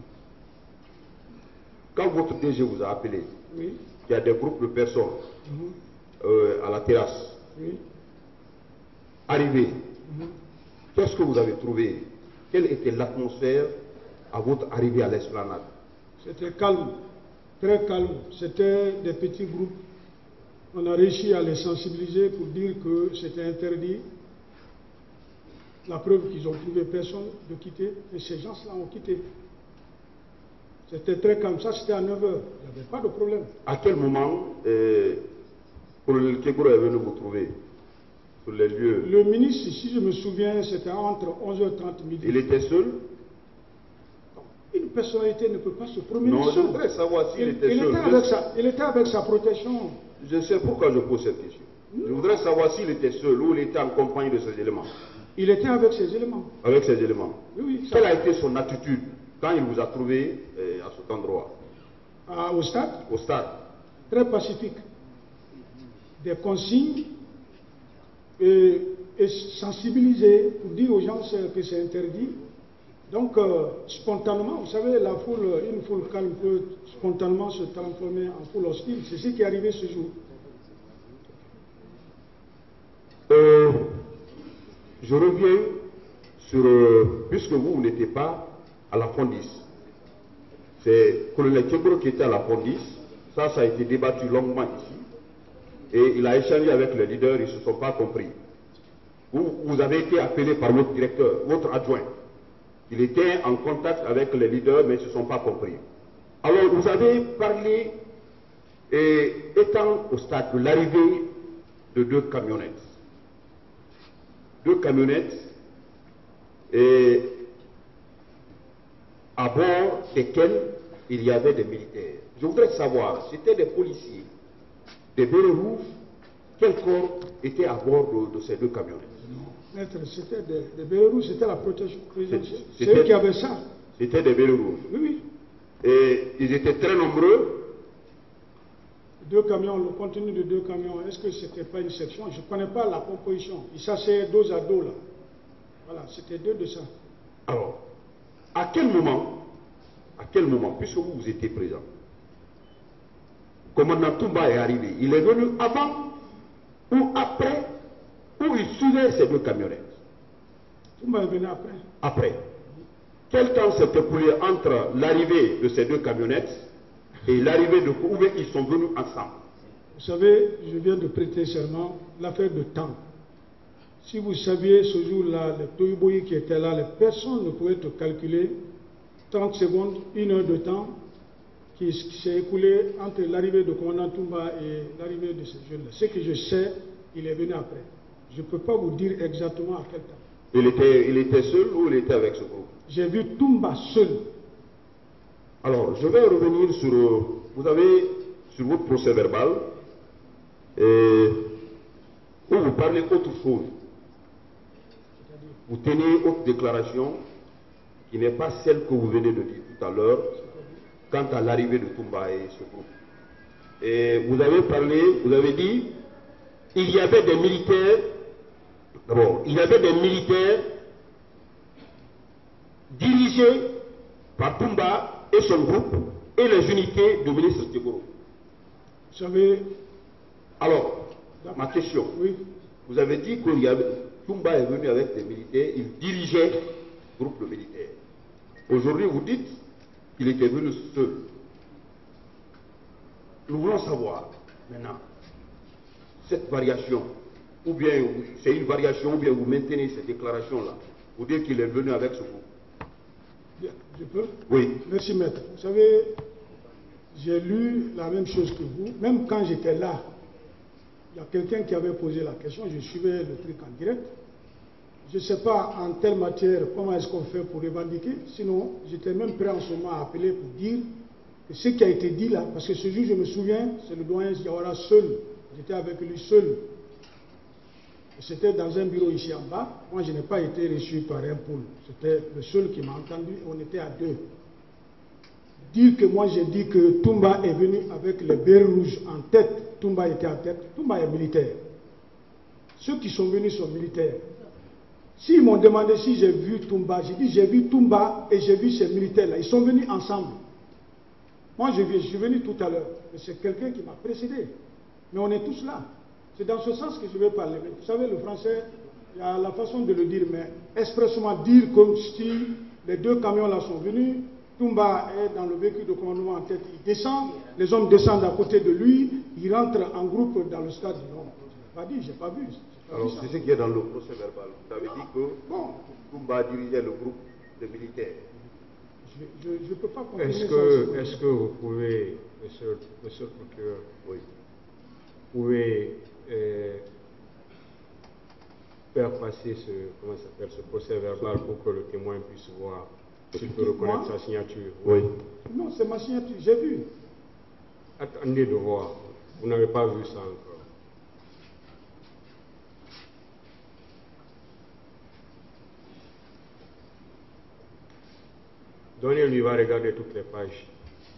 quand votre D G vous a appelé, Oui. il y a des groupes de personnes Mm-hmm. euh, à la terrasse, Oui. arrivés, Mm-hmm. qu'est-ce que vous avez trouvé? Quelle était l'atmosphère à votre arrivée à l'esplanade? C'était calme, très calme. C'était des petits groupes. On a réussi à les sensibiliser pour dire que c'était interdit. La preuve qu'ils ont trouvé personne de quitter, et ces gens-là ont quitté. C'était très calme. Ça, c'était à neuf heures. Il n'y avait pas de problème. À quel moment euh, le Kegoro est venu vous trouver sur les lieux? Le ministre, si je me souviens, c'était entre onze heures trente midi. Il était seul? Une personnalité ne peut pas se promener Non, je seul. voudrais savoir s'il il, était il seul. Était avec sa, il était avec sa protection. Je sais pourquoi je pose cette question. Je voudrais savoir s'il était seul ou il était en compagnie de ses éléments. Il était avec ses éléments. Avec ses éléments. Oui, oui. Quelle a été son attitude quand il vous a trouvé euh, à cet endroit? À, au stade? Au stade. Très pacifique. Des consignes et, et sensibiliser pour dire aux gens que c'est interdit. Donc, euh, spontanément, vous savez, la foule, une foule calme peut spontanément se transformer en foule hostile. C'est ce qui est arrivé ce jour. Euh, je reviens sur, euh, puisque vous, vous n'étiez pas à la Fondis. C'est colonel Kebro qui était à la Fondis. Ça, ça a été débattu longuement ici. Et il a échangé avec les leaders, ils ne se sont pas compris. Vous, vous avez été appelé par votre directeur, votre adjoint. Il était en contact avec les leaders, mais ils ne se sont pas compris. Alors, vous avez parlé, et, étant au stade de l'arrivée de deux camionnettes. Deux camionnettes, et à bord desquelles il y avait des militaires. Je voudrais savoir, c'était des policiers, des bérets rouges, quel corps était à bord de, de ces deux camionnettes? Maître, c'était des, des bérets rouges, c'était la protection présidentielle. C'est eux qui avaient ça. C'était des bérets rouges. Oui, oui. Et ils étaient très nombreux. Deux camions, le contenu de deux camions, est-ce que ce n'était pas une section? Je ne connais pas la composition. Ils s'asseyaient dos à dos là. Voilà, c'était deux de ça. Alors, à quel moment, à quel moment, puisque vous, vous étiez présent, commandant Toumba est arrivé, il est venu avant ou après, ou il suivait ces deux camionnettes? Toumba est venu après. Après. Quel temps s'est écoulé entre l'arrivée de ces deux camionnettes et l'arrivée de où ils sont venus ensemble? Vous savez, je viens de prêter serment, l'affaire de temps. Si vous saviez ce jour-là, les Toyoboyi qui étaient là, les personnes ne pouvaient te calculer trente secondes, une heure de temps. qui, qui s'est écoulé entre l'arrivée de commandant Toumba et l'arrivée de ces jeunes-là. Ce que je sais, il est venu après. Je ne peux pas vous dire exactement à quel temps. Il était, il était seul ou il était avec ce groupe? J'ai vu Toumba seul. Alors, je vais revenir sur, euh, vous avez, sur votre procès verbal, et, où vous parlez autre chose. Vous tenez autre déclaration qui n'est pas celle que vous venez de dire tout à l'heure quant à l'arrivée de Toumba et ce groupe. Et vous avez parlé, vous avez dit, il y avait des militaires, d'abord, il y avait des militaires dirigés par Toumba et son groupe et les unités du ministre Tchegoro. Vous savez... Alors, ma question, oui. Vous avez dit que Toumba est venu avec des militaires, il dirigeait le groupe militaire. Aujourd'hui, vous dites qu'il était venu seul. Nous voulons savoir, maintenant, cette variation, ou bien c'est une variation, ou bien vous maintenez cette déclaration-là, vous dites qu'il est venu avec ce groupe. Bien, je peux? Oui. Merci, maître. Vous savez, j'ai lu la même chose que vous. Même quand j'étais là, il y a quelqu'un qui avait posé la question, je suivais le truc en direct. Je ne sais pas en telle matière comment est-ce qu'on fait pour revendiquer, sinon j'étais même prêt en ce moment à appeler pour dire que ce qui a été dit là, parce que ce jour je me souviens, c'est le doyen Diawara seul, j'étais avec lui seul. C'était dans un bureau ici en bas, moi je n'ai pas été reçu par un pôle, c'était le seul qui m'a entendu, on était à deux. Dire que moi j'ai dit que Toumba est venu avec les bérets rouges en tête, Toumba était en tête, Toumba est militaire. Ceux qui sont venus sont militaires. S'ils m'ont demandé si j'ai vu Toumba, j'ai dit j'ai vu Toumba et j'ai vu ces militaires-là. Ils sont venus ensemble. Moi, je, je suis venu tout à l'heure. Mais c'est quelqu'un qui m'a précédé. Mais on est tous là. C'est dans ce sens que je vais parler. Mais vous savez, le français, il y a la façon de le dire, mais expressément dire comme si les deux camions-là sont venus, Toumba est dans le véhicule de commandement en tête, il descend, les hommes descendent à côté de lui, ils rentrent en groupe dans le stade. Non, je n'ai pas dit, je n'ai pas vu. Alors, c'est ce qui est dans le procès verbal. Vous avez dit que bon, Toumba dirigeait le groupe de militaires. Je ne peux pas comprendre. Est-ce que, est-ce que vous pouvez, monsieur, monsieur le procureur, oui. vous pouvez euh, faire passer ce, comment ça s'appelle, ce procès verbal pour que le témoin puisse voir, s'il peut reconnaître sa signature? Oui. Non, c'est ma signature, j'ai vu. Attendez de voir, vous n'avez pas vu ça encore. Donnez-lui, va regarder toutes les pages.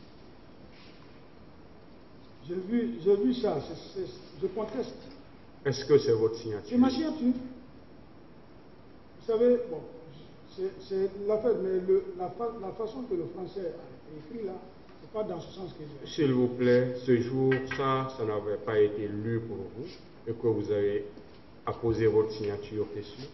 J'ai vu, j'ai vu ça, c'est, c'est, je conteste. Est-ce que c'est votre signature? C'est ma signature. Vous savez, bon, c'est, c'est l'affaire, mais le, la, la façon que le français a écrit là, c'est pas dans ce sens que j'ai. S'il vous plaît, ce jour, ça, ça n'avait pas été lu pour vous et que vous avez apposé votre signature dessus.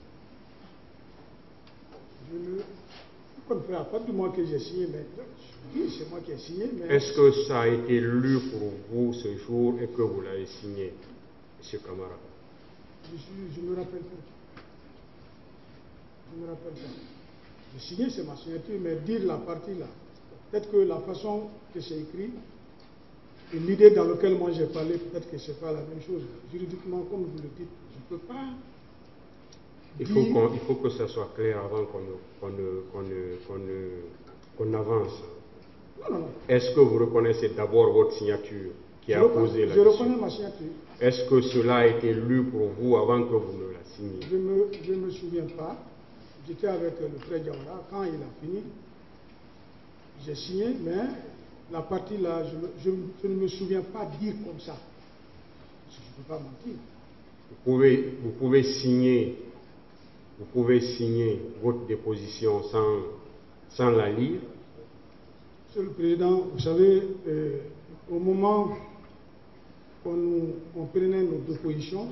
Je ne... On ne fera pas du moins que j'ai signé, mais oui, c'est moi qui ai signé. Mais... Est-ce que ça a été lu pour vous ce jour et que vous l'avez signé, M. Camara? Je ne je me rappelle pas. Je ne me rappelle pas. J'ai signé, c'est ma signature, mais dire la partie là, peut-être que la façon que c'est écrit, et l'idée dans laquelle moi j'ai parlé, peut-être que ce n'est pas la même chose. Juridiquement, comme vous le dites, je ne peux pas. Il faut, qu'on, il faut que ça soit clair avant qu'on, qu'on, qu'on, qu'on, qu'on avance. Non, non, non. Est-ce que vous reconnaissez d'abord votre signature qui a posé la Je question? reconnais ma signature. Est-ce que cela a été lu pour vous avant que vous ne la signiez? Je ne me, me souviens pas. J'étais avec le frère Diawara. Quand il a fini, j'ai signé, mais la partie là, je, je, je ne me souviens pas dire comme ça. Je ne peux pas mentir. Vous pouvez, vous pouvez signer. Vous pouvez signer votre déposition sans, sans la lire. Monsieur le Président, vous savez, euh, au moment où on, on prenait nos dépositions,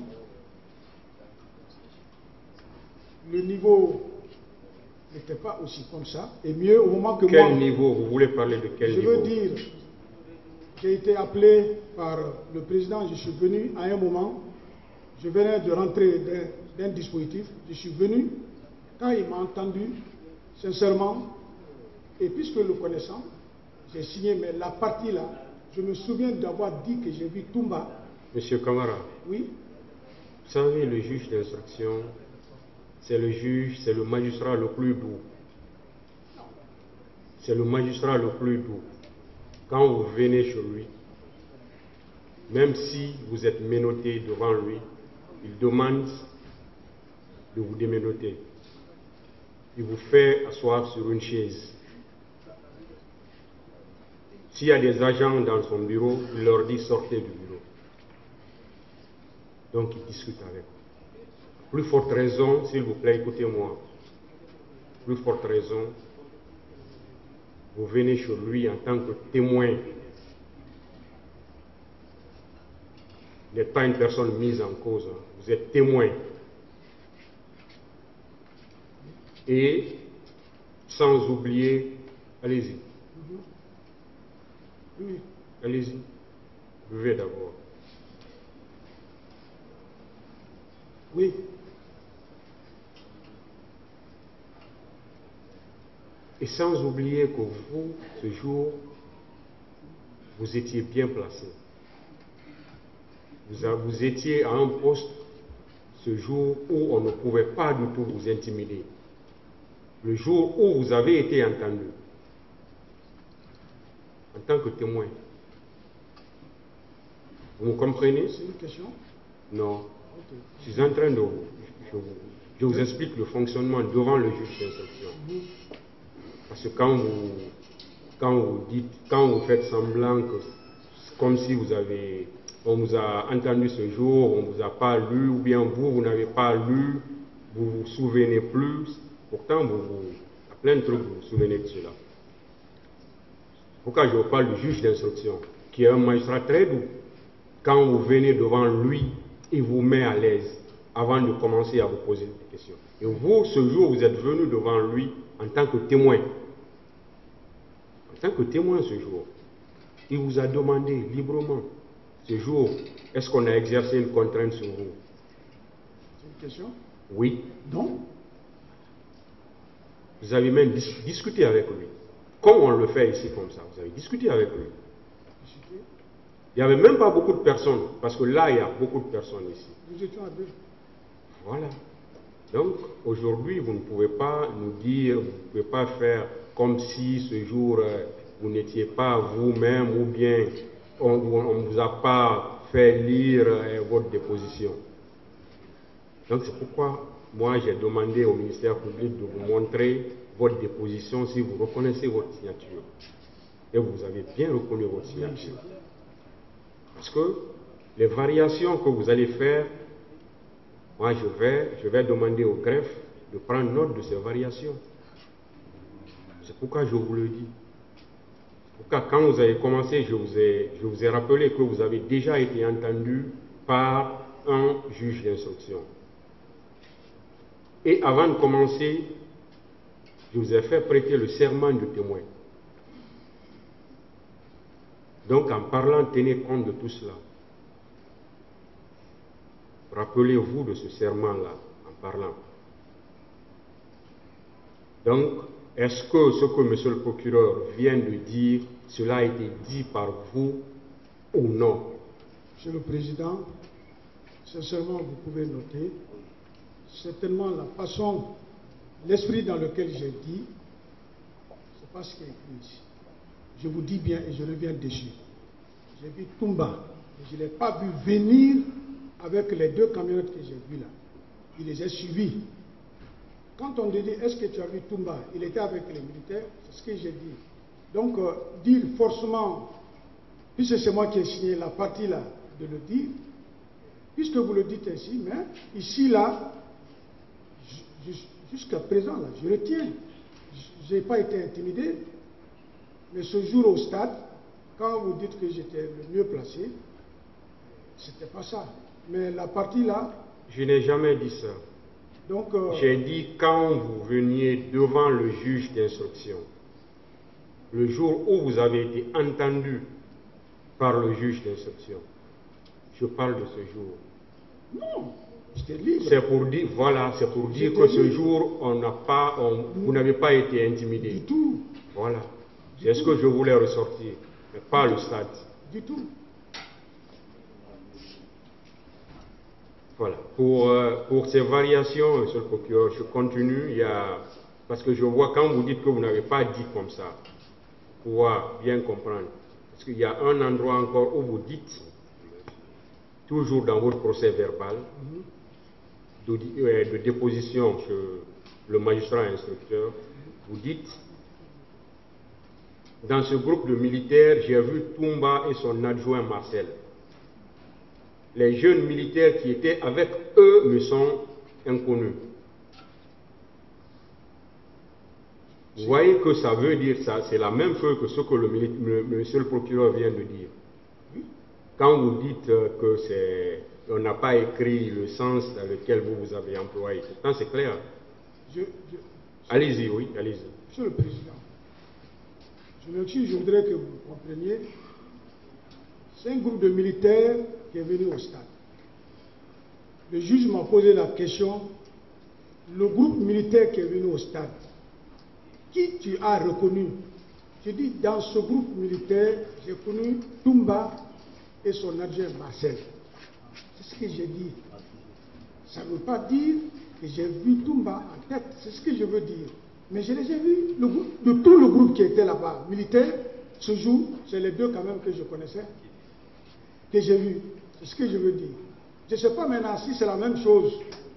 le niveau n'était pas aussi comme ça. Et mieux, au moment que quel moi... Quel niveau? Vous voulez parler de quel je niveau? Je veux dire, j'ai été appelé par le Président, je suis venu à un moment, je venais de rentrer d'un dispositif, je suis venu, quand il m'a entendu, sincèrement, et puisque le connaissant, j'ai signé, mais la partie là, je me souviens d'avoir dit que j'ai vu Toumba. Monsieur Camara, Oui. vous savez, le juge d'instruction, c'est le juge, c'est le magistrat le plus doux. C'est le magistrat le plus doux. Quand vous venez chez lui, même si vous êtes menotté devant lui, il demande de vous démenoter. Il vous fait asseoir sur une chaise. S'il y a des agents dans son bureau, il leur dit sortez du bureau. Donc il discute avec vous. Plus forte raison, s'il vous plaît, écoutez-moi. Plus forte raison, vous venez chez lui en tant que témoin. Vous n'êtes pas une personne mise en cause, vous êtes témoin. Et sans oublier, allez-y. Oui. Allez-y. Buvez d'abord. Oui. Et sans oublier que vous, ce jour, vous étiez bien placé. Vous, a, vous étiez à un poste ce jour où on ne pouvait pas du tout vous intimider. Le jour où vous avez été entendu en tant que témoin. Vous me comprenez? C'est une question? Non. Okay. Je suis en train de vous, je vous, je vous explique le fonctionnement devant le juge d'instruction. Mm-hmm. Parce que quand vous, quand vous dites, quand vous faites semblant que c'est comme si vous avez, on vous a entendu ce jour, on ne vous a pas lu, ou bien vous, vous n'avez pas lu, vous ne vous souvenez plus, pourtant vous, vous, il y a plein de trucs, vous vous souvenez de cela. Pourquoi je vous parle du juge d'instruction, qui est un magistrat très doux. Quand vous venez devant lui, il vous met à l'aise avant de commencer à vous poser des questions. Et vous, ce jour, vous êtes venu devant lui en tant que témoin. En tant que témoin ce jour, il vous a demandé librement, ce jour, est-ce qu'on a exercé une contrainte sur vous? C'est une question? Oui. Non. Vous avez même dis discuté avec lui. Comme on le fait ici comme ça, vous avez discuté avec lui. Discuté. Il n'y avait même pas beaucoup de personnes, parce que là, il y a beaucoup de personnes ici. Nous étions à deux. Voilà. Donc, aujourd'hui, vous ne pouvez pas nous dire, vous ne pouvez pas faire comme si ce jour, euh, vous n'étiez pas vous-même, ou bien on ne vous a pas fait lire euh, votre déposition. Donc, c'est pourquoi moi, j'ai demandé au ministère public de vous montrer votre déposition si vous reconnaissez votre signature. Et vous avez bien reconnu votre signature. Parce que les variations que vous allez faire, moi, je vais, je vais demander au greffe de prendre note de ces variations. C'est pourquoi je vous le dis. Pourquoi, quand vous avez commencé, je vous ai, je vous ai rappelé que vous avez déjà été entendu par un juge d'instruction. Et avant de commencer, je vous ai fait prêter le serment de témoin. Donc, en parlant, tenez compte de tout cela. Rappelez-vous de ce serment-là, en parlant. Donc, est-ce que ce que monsieur le procureur vient de dire, cela a été dit par vous ou non? Monsieur le Président, sincèrement, vous pouvez noter, certainement la façon, l'esprit dans lequel j'ai dit, c'est pas ce qui est écrit ici. Je vous dis bien et je reviens dessus. J'ai vu Toumba, mais je ne l'ai pas vu venir avec les deux camionnettes que j'ai vues là. Il les a suivis. Quand on dit, est-ce que tu as vu Toumba? Il était avec les militaires, c'est ce que j'ai dit. Donc, euh, dire forcément, puisque c'est moi qui ai signé la partie là, de le dire, puisque vous le dites ainsi, mais ici là, jusqu'à présent là, je le tiens. Je n'ai pas été intimidé, mais ce jour au stade, quand vous dites que j'étais le mieux placé, c'était pas ça. Mais la partie là... Je n'ai jamais dit ça. Donc, euh, j'ai dit quand vous veniez devant le juge d'instruction, le jour où vous avez été entendu par le juge d'instruction. Je parle de ce jour. Non, j'étais libre. C'est pour dire, voilà, c'est pour dire que ce jour, on n'a pas, on, vous n'avez pas été intimidé. Du tout. Voilà. C'est ce que je voulais ressortir, mais pas le stade. Du tout. Voilà. Pour, euh, pour ces variations, monsieur le procureur, je continue. Il y a, parce que je vois quand vous dites que vous n'avez pas dit comme ça, pour pouvoir bien comprendre. Parce qu'il y a un endroit encore où vous dites, toujours dans votre procès verbal, de, euh, de déposition sur le magistrat instructeur, vous dites, dans ce groupe de militaires, j'ai vu Toumba et son adjoint Marcel. Les jeunes militaires qui étaient avec eux me sont inconnus. Vous voyez que ça veut dire ça, c'est la même chose que ce que le, le monsieur le procureur vient de dire. Quand vous dites que c'est, on n'a pas écrit le sens dans lequel vous vous avez employé, pourtant c'est clair. Allez-y, oui, allez-y. Monsieur le Président, je m'excuse, je voudrais que vous compreniez. C'est un groupe de militaires qui est venu au stade. Le juge m'a posé la question, le groupe militaire qui est venu au stade, qui tu as reconnu? Je dis, dans ce groupe militaire, j'ai connu Toumba et son adjoint Marcel. C'est ce que j'ai dit. Ça ne veut pas dire que j'ai vu Toumba en tête, c'est ce que je veux dire. Mais je les ai vus, le groupe, de tout le groupe qui était là-bas, militaire, ce jour, c'est les deux quand même que je connaissais, que j'ai vu. C'est ce que je veux dire. Je ne sais pas maintenant si c'est la même chose.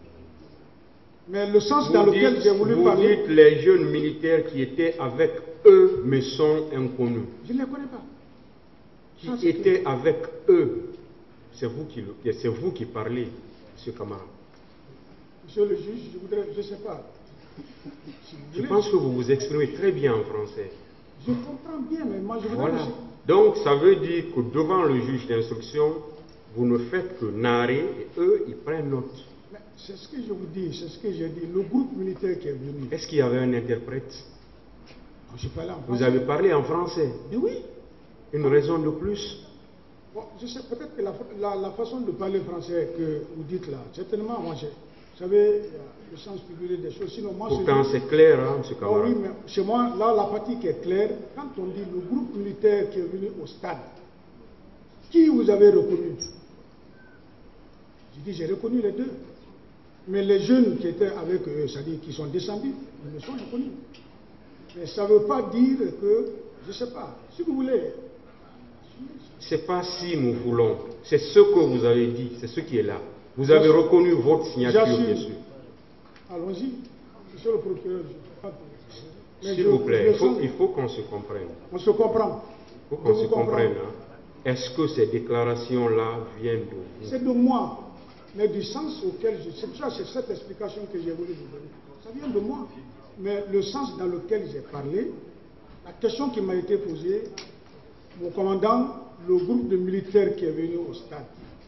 Mais le sens vous dans dites, lequel j'ai voulu vous parler... Vous dites les jeunes militaires qui étaient avec eux me sont inconnus. Je ne les connais pas. Qui ça, étaient que... avec eux. C'est vous qui, c'est vous qui parlez, M. Camara. Monsieur le juge, je voudrais... Je ne sais pas. Si je voulez, pense que vous vous exprimez très bien en français. Je comprends bien, mais moi je voudrais... Voilà. Aussi... Donc ça veut dire que devant le juge d'instruction, vous ne faites que narrer et eux, ils prennent note. C'est ce que je vous dis, c'est ce que j'ai dit. Le groupe militaire qui est venu. Est-ce qu'il y avait un interprète? Je parlais en français. Vous avez parlé en français? Et oui. Une raison de plus? Bon, je sais peut-être que la, la, la façon de parler français que vous dites là, certainement, moi, je, vous savez, le sens figuré des choses. Sinon, moi, pourtant, c'est clair, hein, M. Camara. Oh, oui, mais chez moi, là, la partie qui est claire, quand on dit le groupe militaire qui est venu au stade, qui vous avez reconnu? Je dis, j'ai reconnu les deux. Mais les jeunes qui étaient avec eux, c'est-à-dire qui sont descendus, ils me sont reconnus. Mais ça ne veut pas dire que, je ne sais pas, si vous voulez. Ce n'est pas si nous voulons, c'est ce que vous avez dit, c'est ce qui est là. Vous avez reconnu votre signature, bien sûr. Allons-y, monsieur le procureur. S'il vous plaît, il faut, il faut qu'on se comprenne. On se comprend. Il faut qu'on se comprenne. Hein. Est-ce que ces déclarations-là viennent de vous? C'est de moi. Mais du sens auquel je... C'est ça, c'est cette explication que j'ai voulu vous donner. Ça vient de moi. Mais le sens dans lequel j'ai parlé, la question qui m'a été posée, mon commandant, le groupe de militaires qui est venu au stade,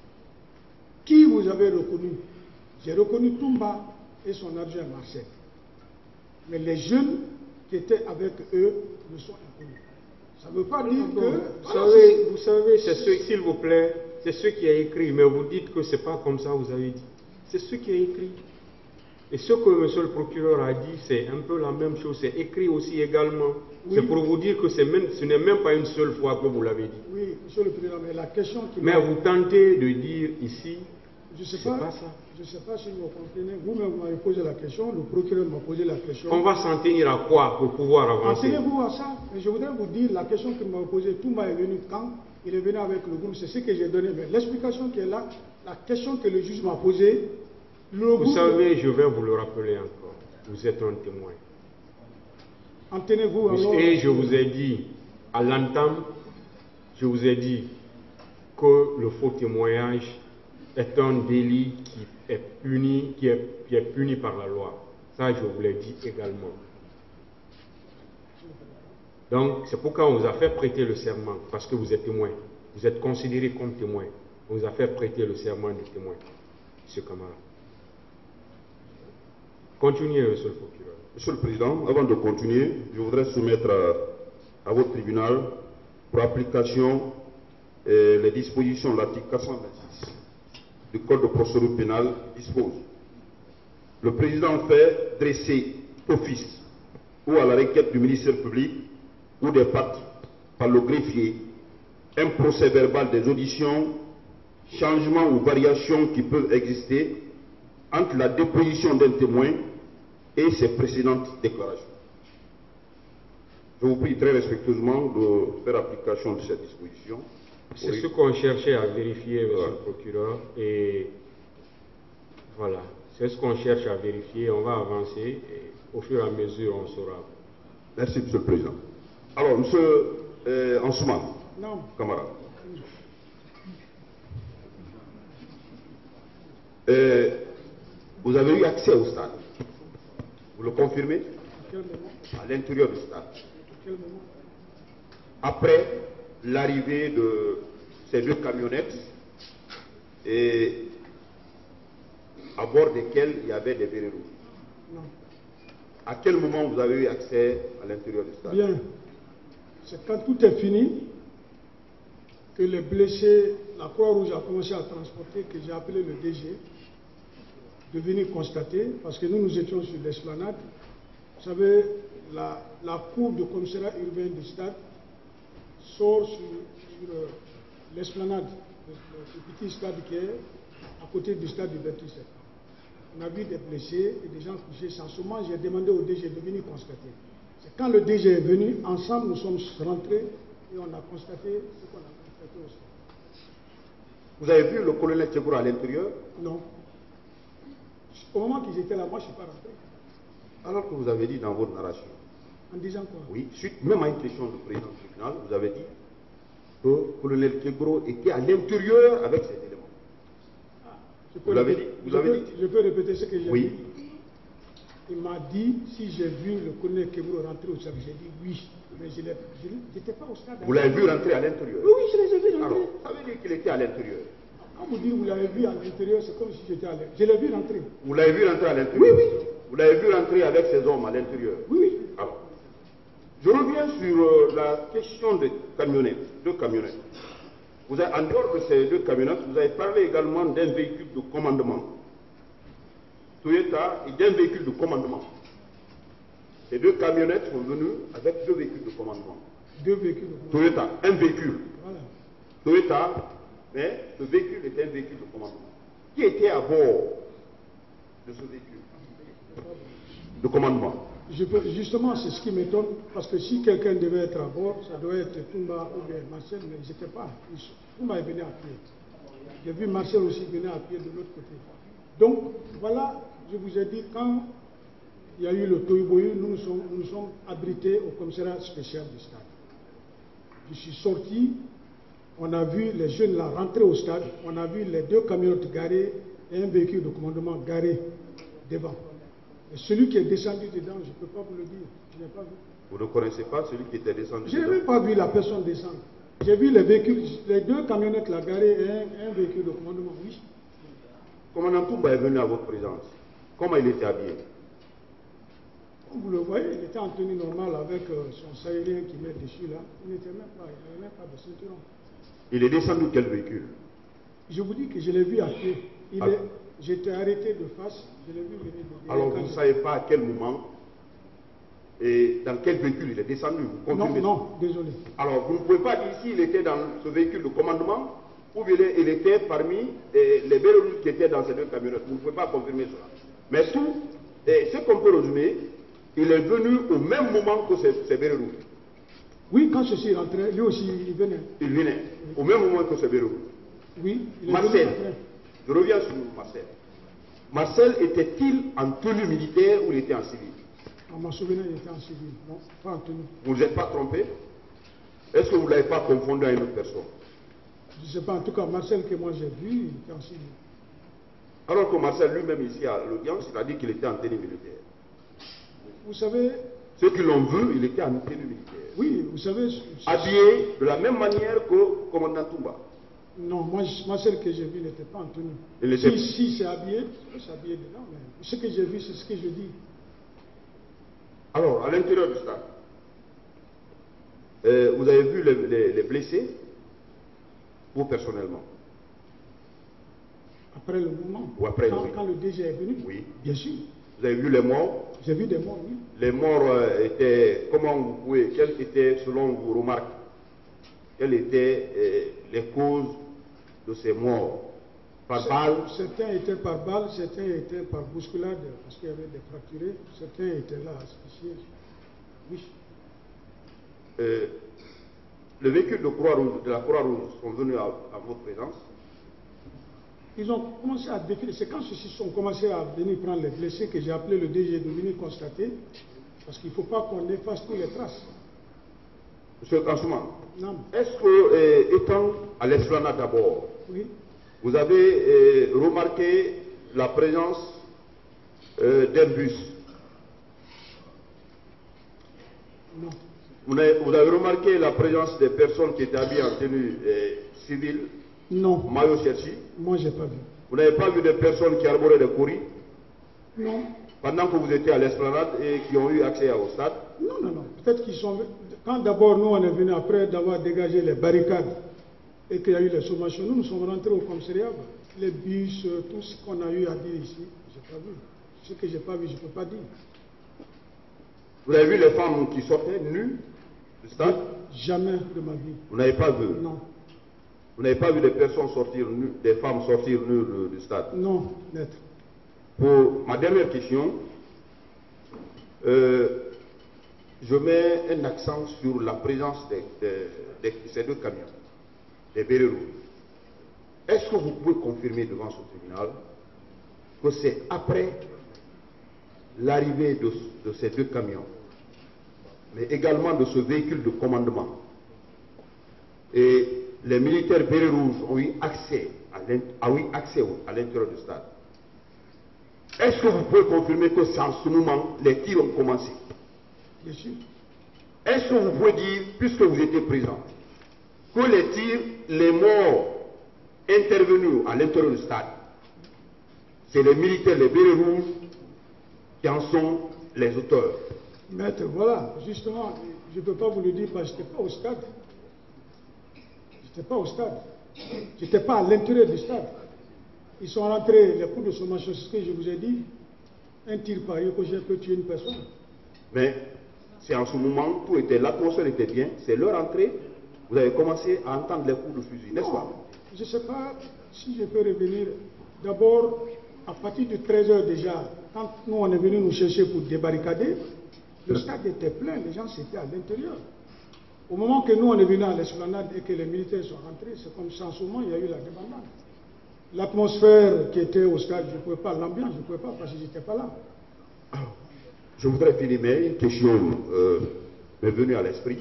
qui vous avez reconnu? J'ai reconnu Toumba et son adjoint Marcel. Mais les jeunes qui étaient avec eux me sont inconnus. Ça ne veut pas dire que... Vous savez, vous savez, c'est ce, s'il vous plaît, c'est ce qui est écrit, mais vous dites que ce n'est pas comme ça, vous avez dit. C'est ce qui est écrit. Et ce que monsieur le procureur a dit, c'est un peu la même chose. C'est écrit aussi également. Oui. C'est pour vous dire que même, ce n'est même pas une seule fois que vous l'avez dit. Oui, monsieur le président, mais la question qui... Mais vous tentez de dire ici, je sais pas, pas ça. Je ne sais pas si vous comprenez. Vous-même, vous m'avez posé la question, le procureur m'a posé la question. On va s'en tenir à quoi pour pouvoir avancer? Tenez-vous à ça. Mais je voudrais vous dire, la question qu'il m'a posée, Toumba est venu quand? Il est venu avec le groupe, c'est ce que j'ai donné. Mais l'explication qui est là, la question que le juge m'a posée, le vous groupe... savez, je vais vous le rappeler encore. Vous êtes un témoin. En tenez-vous alors... Et je vous ai dit, à l'entame, je vous ai dit que le faux témoignage est un délit qui est puni, qui est, qui est puni par la loi. Ça, je vous l'ai dit également. Donc, c'est pourquoi on vous a fait prêter le serment, parce que vous êtes témoin. Vous êtes considéré comme témoin. On vous a fait prêter le serment de témoin, M. Camara. Continuez, M. le procureur. Monsieur le Président, avant de continuer, je voudrais soumettre à, à votre tribunal, pour application, eh, les dispositions de l'article quatre cent vingt-six du Code de procédure pénale dispose. Le président fait dresser d'office ou à la requête du ministère public ou des parties par le greffier, un procès verbal des auditions, changements ou variations qui peuvent exister entre la déposition d'un témoin et ses précédentes déclarations. Je vous prie très respectueusement de faire application de cette disposition. C'est Oui. ce qu'on cherchait à vérifier, monsieur Voilà. le procureur, et voilà, c'est ce qu'on cherche à vérifier, on va avancer, et au fur et à mesure on saura. Merci, Monsieur le Président. Alors, Monsieur euh, Ansouman, Non. camarade. Euh, vous avez eu accès au stade. Vous le confirmez? À quel moment? À l'intérieur du stade. À quel moment? Après l'arrivée de ces deux camionnettes et à bord desquelles il y avait des bérets rouges. Non. À quel moment vous avez eu accès à l'intérieur du stade? Bien. C'est quand tout est fini que les blessés, la Croix-Rouge a commencé à transporter, que j'ai appelé le D G de venir constater, parce que nous, nous étions sur l'esplanade. Vous savez, la, la cour de commissariat urbain du stade sort sur, sur euh, l'esplanade, le, le, le petit stade qui est à côté du stade du vingt-sept. On a vu des blessés et des gens couchés. En ce moment, j'ai demandé au D G de venir constater. C'est quand le D G est venu, ensemble, nous sommes rentrés et on a constaté ce qu'on a constaté au stade. Vous avez vu le colonel Tchegour à l'intérieur? Non. Au moment qu'ils étaient là, moi, je ne suis pas rentré. Alors que vous avez dit dans votre narration. En disant quoi? Oui, suite même à une question du président du tribunal, vous avez dit que le colonel Tchegour était à l'intérieur avec ces éléments. Ah, je peux Vous l'avez répéter- dit? Vous je l'avez peux- dit? Je peux répéter ce que j'ai Oui. dit. Il m'a dit si j'ai vu le colonel Kebro rentrer au stade. J'ai dit oui, mais je n'étais pas au stade. Vous l'avez vu rentrer à l'intérieur? Oui, oui, je les ai vus Alors, rentrer. ça veut dire qu'il était à l'intérieur. Quand vous dites vous l'avez vu à l'intérieur, c'est comme si j'étais à l'intérieur. Je l'ai vu rentrer. Vous l'avez vu rentrer à l'intérieur? Oui, oui. Vous l'avez vu rentrer avec ses hommes à l'intérieur? Oui, oui. Alors, je reviens sur euh, la question des camionnettes, deux camionnettes. Vous avez, en dehors de ces deux camionnettes, vous avez parlé également d'un véhicule de commandement, Toyota, et d'un véhicule de commandement. Ces deux camionnettes sont venues avec deux véhicules de commandement. Deux véhicules. Toyota, un véhicule. Voilà. Toyota, mais le véhicule était un véhicule de commandement. Qui était à bord de ce véhicule de commandement? Je peux, justement, c'est ce qui m'étonne, parce que si quelqu'un devait être à bord, ça doit être Toumba ou bien Marcel, mais ils n'étaient pas. Toumba est venu à pied. J'ai vu Marcel aussi venir à pied de l'autre côté. Donc, voilà, je vous ai dit, quand il y a eu le Tohubohu, nous nous sommes, nous nous sommes abrités au commissariat spécial du stade. Je suis sorti, on a vu les jeunes là rentrer au stade, on a vu les deux camionnettes garées et un véhicule de commandement garé devant. Et celui qui est descendu dedans, je ne peux pas vous le dire, je n'ai pas vu. Vous ne connaissez pas celui qui était descendu Je n'ai dedans? même pas vu la personne descendre. J'ai vu les véhicules, les deux camionnettes là garées et un, un véhicule de commandement, oui. Commandant Toumba est venu à votre présence. Comment il était habillé? Comme vous le voyez, il était en tenue normale avec euh, son sahélien qui met dessus là. Il n'était même pas, il n'avait même pas de ceinturon. Il est descendu quel véhicule? Je vous dis que je l'ai vu à pied. Il Ah. est, j'étais arrêté de face, je l'ai vu venir de Alors de- vous ne savez pas à quel moment et dans quel véhicule il est descendu? Vous Non, confirmez? non, désolé. Alors vous ne pouvez pas dire s'il était dans ce véhicule de commandement ou il est- il était parmi eh, les bérets rouges qui étaient dans ces deux camionnettes. Vous ne pouvez pas confirmer cela. Mais tout, eh, ce qu'on peut résumer, il est venu au même moment que ces, ces bérets rouges. Oui, quand je suis rentré, lui aussi, il venait. Il venait au même moment que ces bérets rouges. Oui, il est Marcel, venu après. je reviens sur Marcel. Marcel était-il en tenue militaire ou il était en civil? En mon souvenir, il était en civil. Non, pas en tenue. Vous ne vous êtes pas trompé? Est-ce que vous ne l'avez pas confondu à une autre personne? Je ne sais pas, en tout cas, Marcel que moi j'ai vu, il était en civil. Alors que Marcel lui-même ici à l'audience, il a dit qu'il était en tenue militaire. Vous savez, Ceux qui l'ont vu, il était en tenue militaire. oui, vous savez, Habillé de la même manière que commandant Toumba. non, moi, je- moi, celle que j'ai vue n'était pas en tenue. Il était- Si, si c'est habillé, je peux s'habiller dedans, mais ce que j'ai vu, c'est ce que je dis. Alors, à l'intérieur du stade, euh, vous avez vu les, les- les blessés, vous personnellement? Après le moment, Ou après, quand, oui. quand le D G est venu, Oui. bien sûr. Vous avez vu les morts? J'ai vu des morts, oui. Les morts euh, étaient, comment vous pouvez, quelles étaient, selon vos remarques, quelles étaient euh, les causes de ces morts? Par balle? Certains étaient par balle, certains étaient par bousculade, parce qu'il y avait des fracturés, certains étaient là, ici. Oui. Euh, le véhicule de, Croix-Rouge, de la Croix-Rouge sont venus à, à votre présence? Ils ont commencé à défiler. C'est quand ceux-ci sont commencé à venir prendre les blessés que j'ai appelé le D G de venir constater, parce qu'il ne faut pas qu'on efface toutes les traces. Monsieur Kansouma, Non. est-ce que, euh, étant à l'esplanade d'abord, Oui. vous avez euh, remarqué la présence euh, d'un bus? Non. Vous avez, vous avez remarqué la présence des personnes qui étaient habillées en tenue euh, civile? Non. Maillot cherché? Moi, je n'ai pas vu. Vous n'avez pas vu des personnes qui arboraient des courriers? Non. Pendant que vous étiez à l'esplanade et qui ont eu accès au stade? Non, non, non. Peut-être qu'ils sont... Quand d'abord, nous, on est venus après d'avoir dégagé les barricades et qu'il y a eu les sommations, nous, nous sommes rentrés au commissariat. Les bus, tout ce qu'on a eu à dire ici, je n'ai pas vu. Ce que je n'ai pas vu, je ne peux pas dire. Vous avez vu les femmes qui sortaient nues du stade? Jamais de ma vie. Vous n'avez pas vu? Non. Vous n'avez pas vu des personnes sortir nues, des femmes sortir nues du stade? Non, net. Pour ma dernière question, euh, je mets un accent sur la présence de, de, de, de ces deux camions, des bérets rouges. Est-ce que vous pouvez confirmer devant ce tribunal que c'est après l'arrivée de, de ces deux camions, mais également de ce véhicule de commandement, et les militaires bérets rouges ont eu accès à l'intérieur du stade? Est-ce que vous pouvez confirmer que c'est en ce moment les tirs ont commencé? Bien sûr. Est-ce que vous pouvez dire, puisque vous étiez présent, que les tirs, les morts intervenus à l'intérieur du stade, c'est les militaires, les bérets rouges, qui en sont les auteurs? Maître, voilà, justement, je ne peux pas vous le dire parce que je n'étais pas au stade. Je n'étais pas au stade. Je n'étais pas à l'intérieur du stade. Ils sont rentrés, les coups de sommation, c'est ce que je vous ai dit. Un tir par ricochet peut tuer une personne. Mais c'est en ce moment, tout était, l'atmosphère était bien, c'est leur entrée, vous avez commencé à entendre les coups de fusil, n'est-ce pas? Je ne sais pas si je peux revenir. D'abord, à partir de treize heures déjà, quand nous on est venu nous chercher pour débarricader, le stade était plein, les gens étaient à l'intérieur. Au moment que nous on est venu à l'esplanade et que les militaires sont rentrés, c'est comme ça, en ce moment, il y a eu la débandade. L'atmosphère qui était au stade, je ne pouvais pas, l'ambiance, je ne pouvais pas parce que je n'étais pas là. Je voudrais finir, mais une question euh, m'est venue à l'esprit.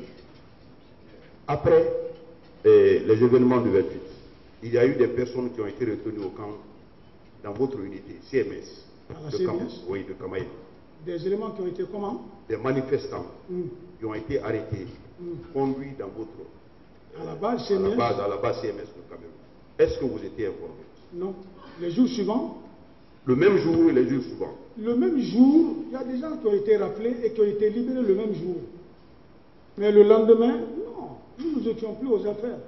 Après eh, les événements du vingt-huit, il y a eu des personnes qui ont été retenues au camp dans votre unité, C M S. À la de C M S? Camp, oui, de Camaï. Des éléments qui ont été comment? Des manifestants mm. qui ont été arrêtés, mm. conduits dans votre... À la base C M S? À la base, à la base C M S de Cameroun. Est-ce que vous étiez informé? Non. Les jours suivants? Le même jour et les jours suivants? Le même jour, il y a des gens qui ont été rappelés et qui ont été libérés le même jour. Mais le lendemain, non, nous nous étions plus aux affaires.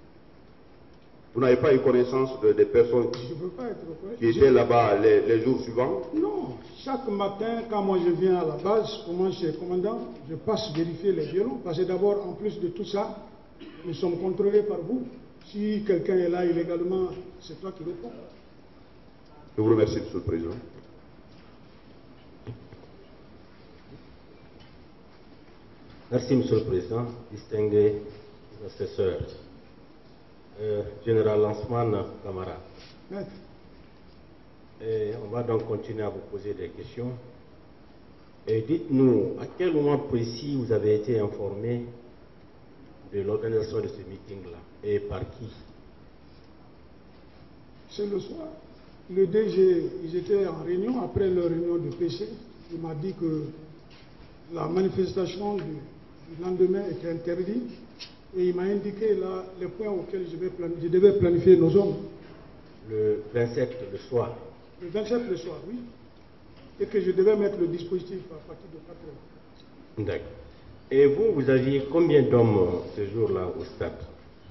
Vous n'avez pas eu connaissance de, des personnes qui, je peux pas être qui étaient là-bas les, les jours suivants? Non. Chaque matin, quand moi je viens à la base, comment chez le commandant, je passe vérifier les violons. Parce que d'abord, en plus de tout ça, nous sommes contrôlés par vous. Si quelqu'un est là illégalement, c'est toi qui réponds. Je vous remercie, Monsieur le Président. Merci, Monsieur le Président. Distingués assesseurs. Euh, Général Lansman Camara. Maître. Et on va donc continuer à vous poser des questions. Et dites-nous, à quel moment précis vous avez été informé de l'organisation de ce meeting-là et par qui? C'est le soir. Le D G, ils étaient en réunion, après leur réunion de P C, il m'a dit que la manifestation du, du lendemain était interdite et il m'a indiqué là les points auxquels je, vais je devais planifier nos hommes. Le vingt-sept, le soir? Le vingt-sept, le soir, oui. Et que je devais mettre le dispositif à partir de quatre heures. D'accord. Et vous, vous aviez combien d'hommes ce jour-là au stade?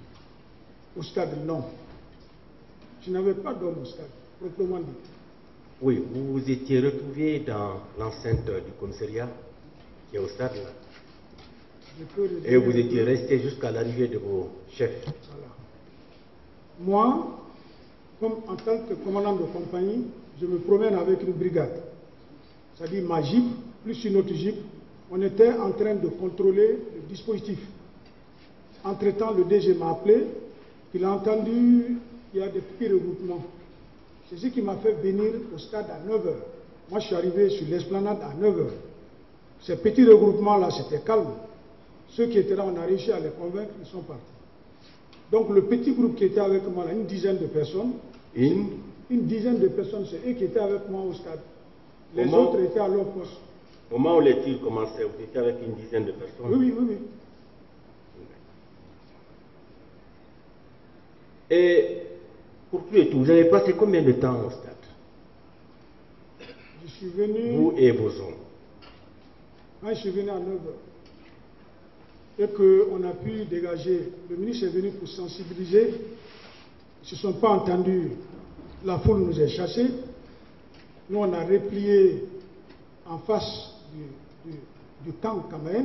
Au stade, non. Je n'avais pas d'hommes au stade, proprement dit. Oui, vous vous étiez retrouvé dans l'enceinte du commissariat qui est au stade là. Je peux résumer Et vous un étiez peu. resté jusqu'à l'arrivée de vos chefs. Voilà. Moi, comme en tant que commandant de compagnie, je me promène avec une brigade. C'est-à-dire ma jeep, plus une autre jeep. On était en train de contrôler le dispositif. Entre-temps, le D G m'a appelé, il a entendu qu'il y a des petits regroupements. C'est ce qui m'a fait venir au stade à neuf heures. Moi, je suis arrivé sur l'esplanade à neuf heures. Ces petits regroupements-là, c'était calme. Ceux qui étaient là, on a réussi à les convaincre, ils sont partis. Donc le petit groupe qui était avec moi, là, une dizaine de personnes, Une une dizaine de personnes, c'est eux qui étaient avec moi au stade. Les Comment? autres étaient à leur poste. Au moment où les tirs commençaient, vous étiez avec une dizaine de personnes. Oui, oui, oui, oui. Et pour tout et tout, vous avez passé combien de temps au stade? Je suis venu, Vous et vos hommes. quand je suis venu à neuf heures, et qu'on a pu dégager, le ministre est venu pour sensibiliser, ils ne se sont pas entendus, la foule nous a chassés, nous on a replié en face du, du, du camp Cameroun.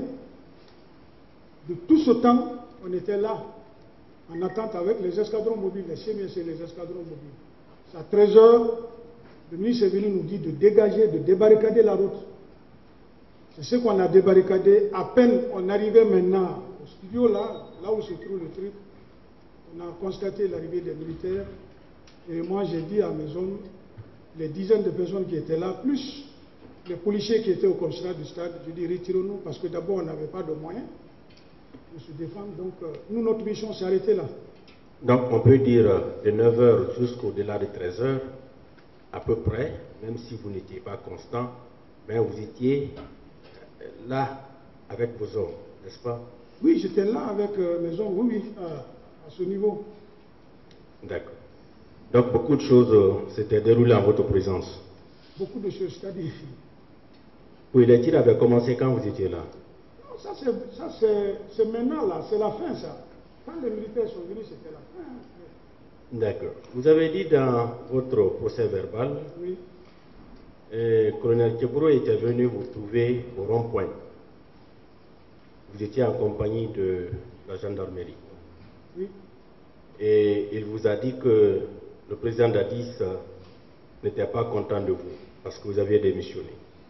De tout ce temps, on était là, en attente avec les escadrons mobiles, les C M S et les escadrons mobiles. C'est à treize heures, le ministre est venu nous dire de dégager, de débarricader la route. C'est ce qu'on a débarricadé. À peine on arrivait maintenant au studio, là, là où se trouve le truc, on a constaté l'arrivée des militaires. Et moi, j'ai dit à mes hommes, les dizaines de personnes qui étaient là, plus les policiers qui étaient au commissariat du stade, je dis retirons-nous, parce que d'abord, on n'avait pas de moyens de se défendre. Donc, euh, nous, notre mission s'est arrêtée là. Donc on peut dire euh, de neuf heures jusqu'au-delà de treize heures, à peu près, même si vous n'étiez pas constant, mais vous étiez euh, là avec vos hommes, n'est-ce pas? Oui, j'étais là avec euh, mes hommes, oui, oui, à, à ce niveau. D'accord. Donc beaucoup de choses euh, s'étaient déroulées en votre présence. Beaucoup de choses, c'est-à-dire. Oui, les tirs avaient commencé quand vous étiez là. Non, ça, c'est, ça c'est, c'est maintenant, là, c'est la fin, ça. Quand les militaires sont venus, c'était la fin. D'accord. Vous avez dit dans votre procès verbal, Oui, euh, colonel Keburo était venu vous trouver au rond-point. Vous étiez en compagnie de la gendarmerie. oui. Et il vous a dit que le président Dadis euh, n'était pas content de vous parce que vous aviez démissionné.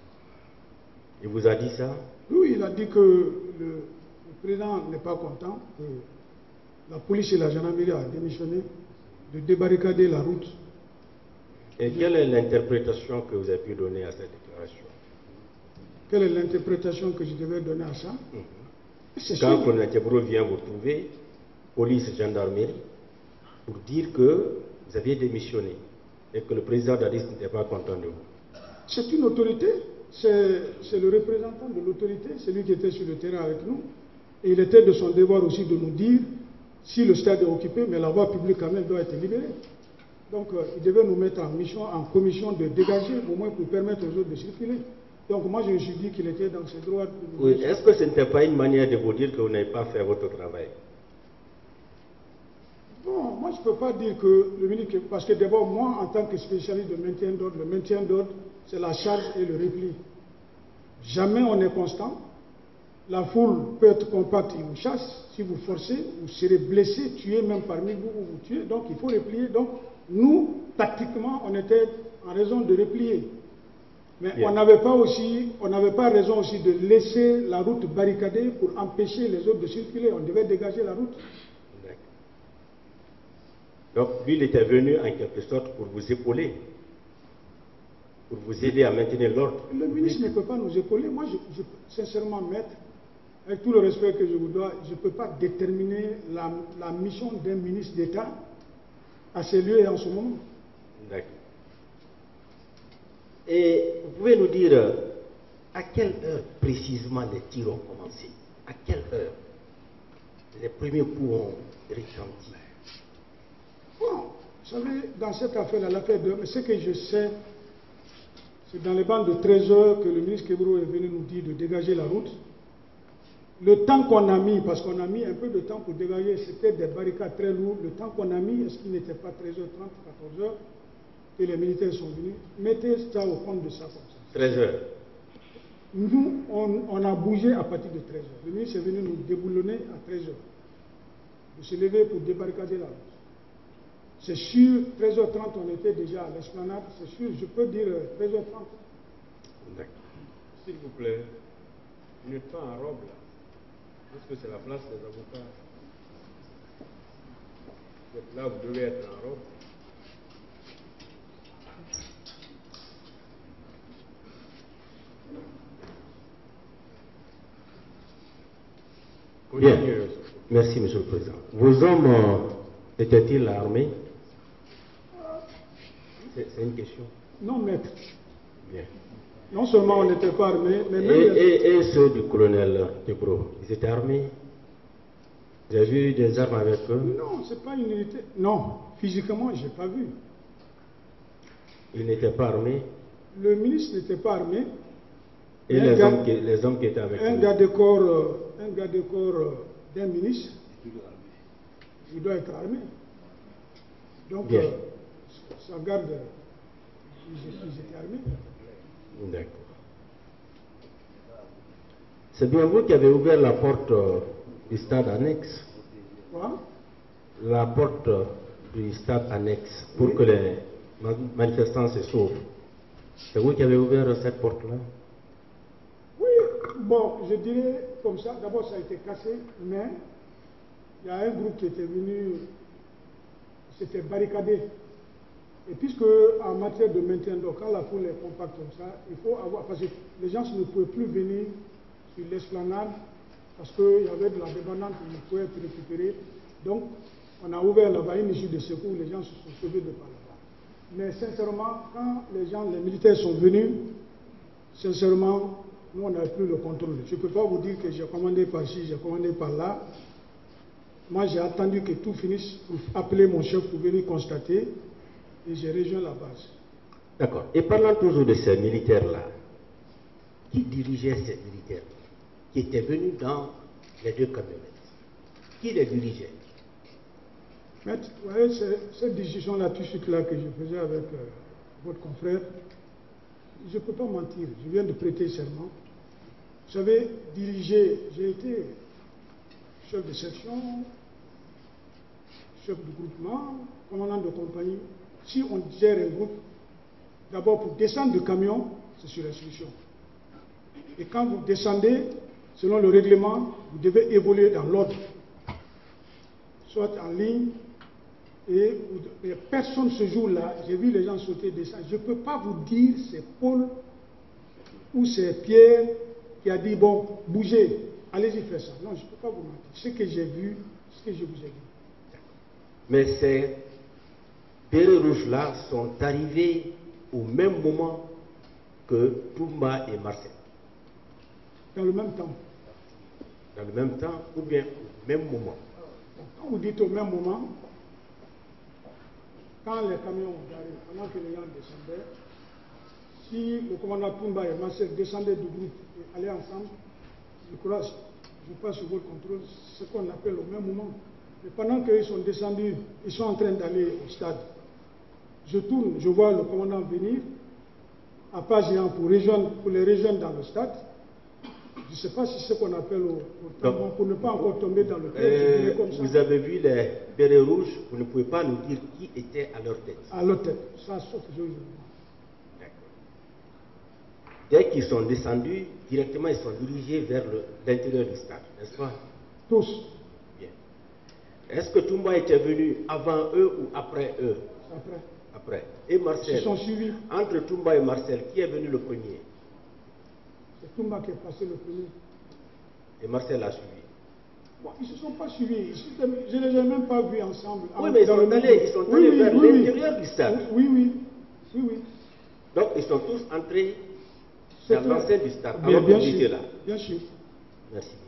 Il vous a dit ça? Oui, il a dit que le, le président n'est pas content, que la police et la gendarmerie ont démissionné, de débarricader la route. Et quelle est l'interprétation que vous avez pu donner à cette déclaration? Quelle est l'interprétation que je devais donner à ça? Mm-hmm. C'est Quand sûr. colonel Keburo vient vous trouver, police et gendarmerie, pour dire que vous aviez démissionné et que le président Dadis n'était pas content de vous. C'est une autorité, c'est, c'est le représentant de l'autorité, c'est lui qui était sur le terrain avec nous. Et il était de son devoir aussi de nous dire si le stade est occupé, mais la voie publique quand même doit être libérée. Donc euh, il devait nous mettre en mission, en commission de dégager, au moins pour permettre aux autres de circuler. Donc moi je me suis dit qu'il était dans ses droits. De nous Oui, dire est-ce que ce n'était pas une manière de vous dire que vous n'avez pas fait votre travail? Non, moi je ne peux pas dire que le ministre, parce que d'abord moi en tant que spécialiste de maintien d'ordre, le maintien d'ordre c'est la charge et le repli. Jamais on est constant. La foule peut être compacte, il vous chasse. Si vous forcez, vous serez blessé, tué même parmi vous ou vous tuez. Donc il faut replier. Donc nous, tactiquement, on était en raison de replier. Mais Bien. on n'avait pas aussi, on n'avait pas raison aussi de laisser la route barricadée pour empêcher les autres de circuler. On devait dégager la route. Donc, lui, il était venu en quelque sorte pour vous épauler, pour vous aider à maintenir l'ordre. Le ministre ne peut pas nous épauler. Moi, je, je, sincèrement, maître, avec tout le respect que je vous dois, je ne peux pas déterminer la, la mission d'un ministre d'État à ces lieux et en ce moment. D'accord. Et vous pouvez nous dire euh, à quelle heure précisément les tirs ont commencé? À quelle heure les premiers coups ont retenti? Bon, vous savez, dans cette affaire-là, l'affaire de... Mais ce que je sais, c'est dans les bandes de treize heures que le ministre Keburo est venu nous dire de dégager la route. Le temps qu'on a mis, parce qu'on a mis un peu de temps pour dégager, c'était des barricades très lourdes. Le temps qu'on a mis, est-ce qu'il n'était pas treize heures trente, quatorze heures? que les militaires sont venus, mettez ça au compte de ça comme ça. treize heures. Nous, on, on a bougé à partir de treize heures. Le ministre est venu nous déboulonner à treize heures. De se lever pour débarricader la route. C'est sûr, treize heures trente, on était déjà à l'esplanade. C'est sûr, je peux dire treize heures trente. D'accord. S'il vous plaît, vous n'êtes pas en robe là. Parce que c'est la place des avocats. Vous êtes là, vous devez être en robe. Bien. Merci, Monsieur le Président. Vos hommes euh, étaient-ils armés? C'est une question. Non, maître. Bien. Non seulement on n'était pas armés, mais même... Et, les... et, et ceux du colonel Tebro, ils étaient armés? Vous avez vu des armes avec eux? Non, c'est pas une unité. Non, physiquement, je n'ai pas vu. Ils n'étaient pas armés? Le ministre n'était pas armé. Et les, gars, hommes qui, les hommes qui étaient avec un lui? Garde corps, euh, un garde corps euh, d'un ministre, il doit être armé. Donc, euh, ça garde, ils, ils étaient armés. D'accord. C'est bien vous qui avez ouvert la porte euh, du stade annexe? Quoi? La porte euh, du stade annexe pour oui. que les manifestants se sauvent. C'est vous qui avez ouvert cette porte-là? Oui, bon, je dirais comme ça. D'abord, ça a été cassé, mais il y a un groupe qui était venu, s'était barricadé. Et puisque en matière de maintien d'eau, quand la foule est compacte comme ça, il faut avoir, parce que les gens ne pouvaient plus venir sur l'esplanade parce qu'il y avait de la débandante qui pouvait être récupérée. Donc, on a ouvert là-bas une issue de secours, les gens se sont sauvés de par là-bas. Mais sincèrement, quand les gens, les militaires sont venus, sincèrement, nous, on n'avait plus le contrôle. Je ne peux pas vous dire que j'ai commandé par ci, j'ai commandé par là. Moi, j'ai attendu que tout finisse pour appeler mon chef pour venir constater. Et j'ai rejoint la base. D'accord. Et parlant toujours de ces militaires-là, qui dirigeait ces militaires qui étaient venus dans les deux camionnettes? Qui les dirigeait? Maître, vous voyez, cette décision-là, tout ce là que je faisais avec euh, votre confrère, je ne peux pas mentir, je viens de prêter serment. Vous savez, diriger, j'ai été chef de section, chef de groupement, commandant de compagnie. Si on gère un groupe, d'abord pour descendre du camion, c'est sur instruction. Et quand vous descendez, selon le règlement, vous devez évoluer dans l'ordre. Soit en ligne, et, et personne ce jour-là, j'ai vu les gens sauter, descendre. Je ne peux pas vous dire c'est Paul ou c'est Pierre qui a dit, bon, bougez, allez-y faire ça. Non, je ne peux pas vous mentir. Ce que j'ai vu, ce que je vous ai dit. Mais ces bérets rouges-là sont arrivés au même moment que Toumba et Marcel. Dans le même temps. Dans le même temps ou bien au même moment? Quand vous dites au même moment, quand les camions arrivent, pendant que les gens descendaient, si le commandant Toumba et Marcel descendaient du groupe et allaient ensemble, je crois, je passe sur votre contrôle, c'est ce qu'on appelle au même moment. Mais pendant qu'ils sont descendus, ils sont en train d'aller au stade. Je tourne, je vois le commandant venir à pas géant pour, rejoindre, pour les rejoindre dans le stade. Je ne sais pas si c'est ce qu'on appelle au, au tampon, pour ne pas encore tomber dans le tête. Euh, comme ça. Vous avez vu les bérets rouges, vous ne pouvez pas nous dire qui était à leur tête. À leur tête, ça sauf je vous. D'accord. Dès qu'ils sont descendus, directement ils sont dirigés vers l'intérieur du stade, n'est-ce pas? Tous. Bien. Est-ce que Toumba était venu avant eux ou après eux? Après. Après. Et Marcel? Ils sont suivis. Entre Toumba et Marcel, qui est venu le premier? C'est Toumba qui est passé le premier. Et Marcel a suivi. Bon, ils ne se sont pas suivis. Je ne les ai même pas vus ensemble. Oui, mais ils sont allés, ils sont allés oui, vers oui, l'intérieur oui. du stade. Oui, oui. Oui, oui. Donc, ils sont tous entrés dans l'enceinte du stade. Bien, alors bien que vous étiez sûr. là. Bien sûr. Merci bien.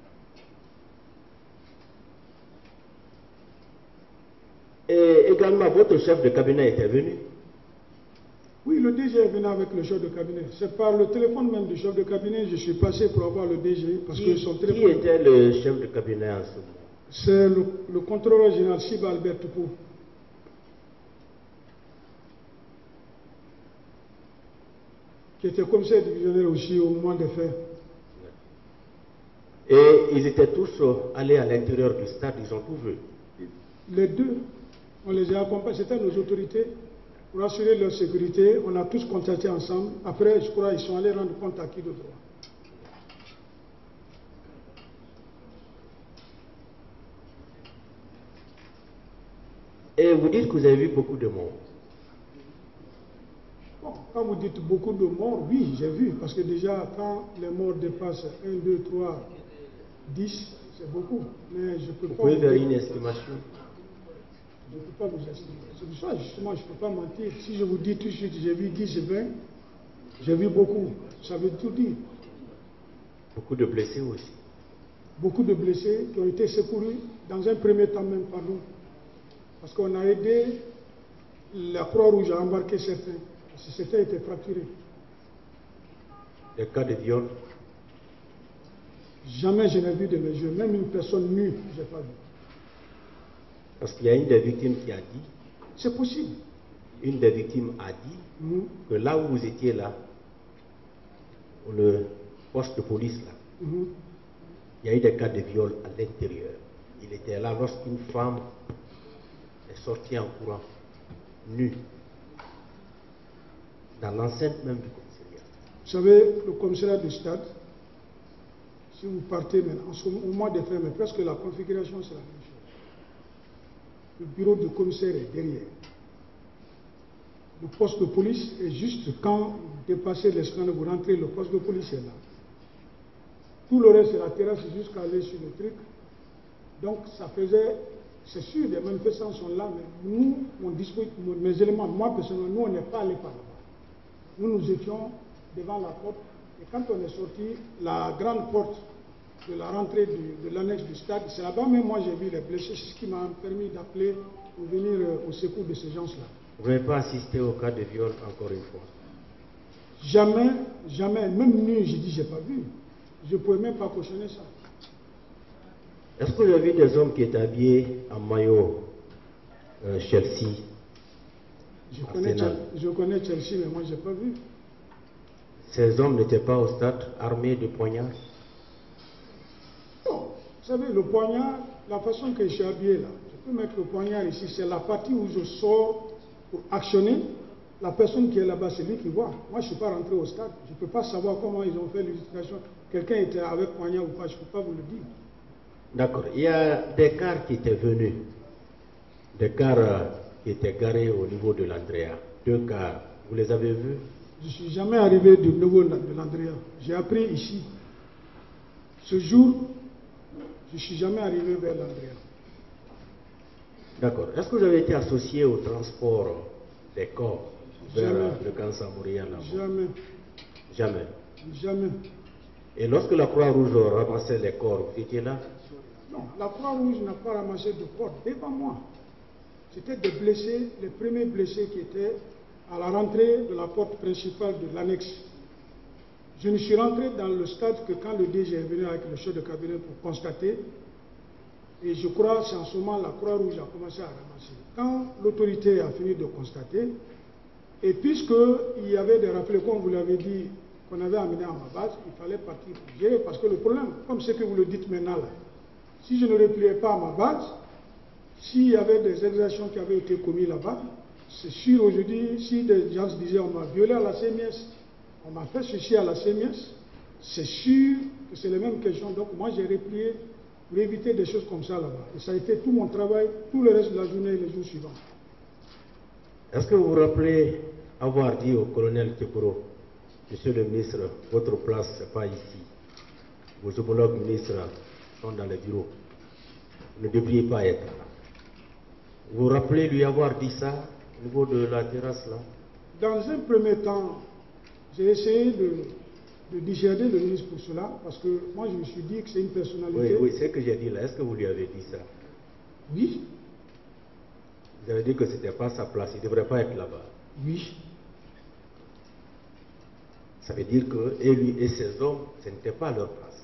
Et également, votre chef de cabinet était venu? Oui, le D G est venu avec le chef de cabinet. C'est par le téléphone même du chef de cabinet que je suis passé pour avoir le D G. Parce qui, que son téléphone... qui était le chef de cabinet en ce moment? C'est le, le contrôleur général Siba Albert Toupou. qui était commissaire divisionnaire aussi au moment des faits. Et ils étaient tous euh, allés à l'intérieur du stade, ils ont tout vu. Les deux, on les a accompagnés, c'était nos autorités. Pour assurer leur sécurité, on a tous contacté ensemble. Après, je crois qu'ils sont allés rendre compte à qui de droit. Et vous dites que vous avez vu beaucoup de morts. Bon, quand vous dites beaucoup de morts, oui, j'ai vu. Parce que déjà, quand les morts dépassent un, deux, trois, dix, c'est beaucoup. Mais je peux Vous pas. pouvez vous faire dire- une estimation. Je ne peux pas vous estimer. C'est pour ça, justement, je ne peux pas mentir. Si je vous dis tout de suite, j'ai vu dix, vingt, j'ai vu beaucoup. Ça veut tout dire. Beaucoup de blessés aussi. Beaucoup de blessés qui ont été secourus dans un premier temps même par nous. Parce qu'on a aidé la Croix-Rouge à embarquer certains. Parce que certains étaient fracturés. Des cas de viol. Jamais je n'ai vu de mes yeux, même une personne nue, je n'ai pas vu. Parce qu'il y a une des victimes qui a dit, C'est possible. une des victimes a dit Mhm. que là où vous étiez là, au le poste de police là, Mhm. il y a eu des cas de viol à l'intérieur. Il était là lorsqu'une femme est sortie en courant, nue, dans l'enceinte même du commissariat. Vous savez, le commissariat du stade, si vous partez maintenant, en ce moment, au mois de février, mais presque la configuration, c'est la même chose. Le bureau du commissaire est derrière. Le poste de police est juste quand vous dépassez l'escalier, vous rentrez, le poste de police est là. Tout le reste, c'est la terrasse jusqu'à aller sur le truc. Donc, ça faisait, c'est sûr, les manifestants sont là, mais nous, on dispose, mes éléments, moi personnellement, nous, on n'est pas allé par là-bas. Nous, nous étions devant la porte, et quand on est sorti, la grande porte de la rentrée du- de l'annexe du stade, c'est là-bas, mais moi, j'ai vu les blessés, c'est ce qui m'a permis d'appeler pour venir euh, au secours de ces gens-là. Vous n'avez pas assisté au cas de viol encore une fois. Jamais, jamais, même nu, j'ai dit, j'ai pas vu. Je ne pouvais même pas cautionner ça. Est-ce que vous avez vu des hommes qui étaient habillés en maillot euh, Chelsea? Je connais, Arsenal. Chel- je connais Chelsea, mais moi, je n'ai pas vu. Ces hommes n'étaient pas au stade armés de poignards? Non, vous savez, le poignard, la façon que je suis habillé là, je peux mettre le poignard ici, c'est la partie où je sors pour actionner. La personne qui est là-bas, c'est lui qui voit. Moi, je ne suis pas rentré au stade. Je ne peux pas savoir comment ils ont fait l'utilisation. Quelqu'un était avec poignard ou pas, je ne peux pas vous le dire. D'accord. Il y a des cars qui étaient venus, des cars euh, qui étaient garés au niveau de l'Andrea. Deux cars. Vous les avez vus? Je ne suis jamais arrivé du niveau de l'Andrea. J'ai appris ici. Ce jour, je ne suis jamais arrivé vers l'Andrea. D'accord. Est-ce que vous avez été associé au transport des corps vers Jamais. euh, le camp Samouria là-bas? Jamais, Jamais. jamais. Et lorsque la Croix-Rouge ramassait les corps, vous étiez là? Non, la Croix-Rouge n'a pas ramassé de corps devant moi. C'était des blessés, les premiers blessés qui étaient à la rentrée de la porte principale de l'annexe. Je ne suis rentré dans le stade que quand le D G est venu avec le chef de cabinet pour constater. Et je crois que c'est en ce moment la Croix-Rouge a commencé à ramasser. Quand l'autorité a fini de constater, et puisqu'il y avait des rappels, comme vous l'avez dit, qu'on avait amené à ma base, il fallait partir pour gérer. Parce que le problème, comme ce que vous le dites maintenant là, si je ne repliais pas à ma base, s'il y avait des exactions qui avaient été commises là-bas, c'est sûr aujourd'hui, si des gens se disaient on m'a violé à la C M S, on m'a fait ceci à la C M S, c'est sûr que c'est les mêmes questions. Donc moi j'ai replié pour éviter des choses comme ça là-bas. Et ça a été tout mon travail, tout le reste de la journée et les jours suivants. Est-ce que vous vous rappelez avoir dit au colonel Tchekoro, Monsieur le ministre, votre place, ce n'est pas ici. Vos homologues ministres sont dans les bureaux. Vous ne devriez pas être là. Vous vous rappelez lui avoir dit ça au niveau de la terrasse là? Dans un premier temps, j'ai essayé de, de dissuader le ministre pour cela, parce que moi je me suis dit que c'est une personnalité. Oui, oui, c'est ce que j'ai dit là. Est-ce que vous lui avez dit ça? Oui, Vous avez dit que ce n'était pas sa place, il ne devrait pas être là-bas. oui. Ça veut dire que et lui et ses hommes, ce n'était pas leur place.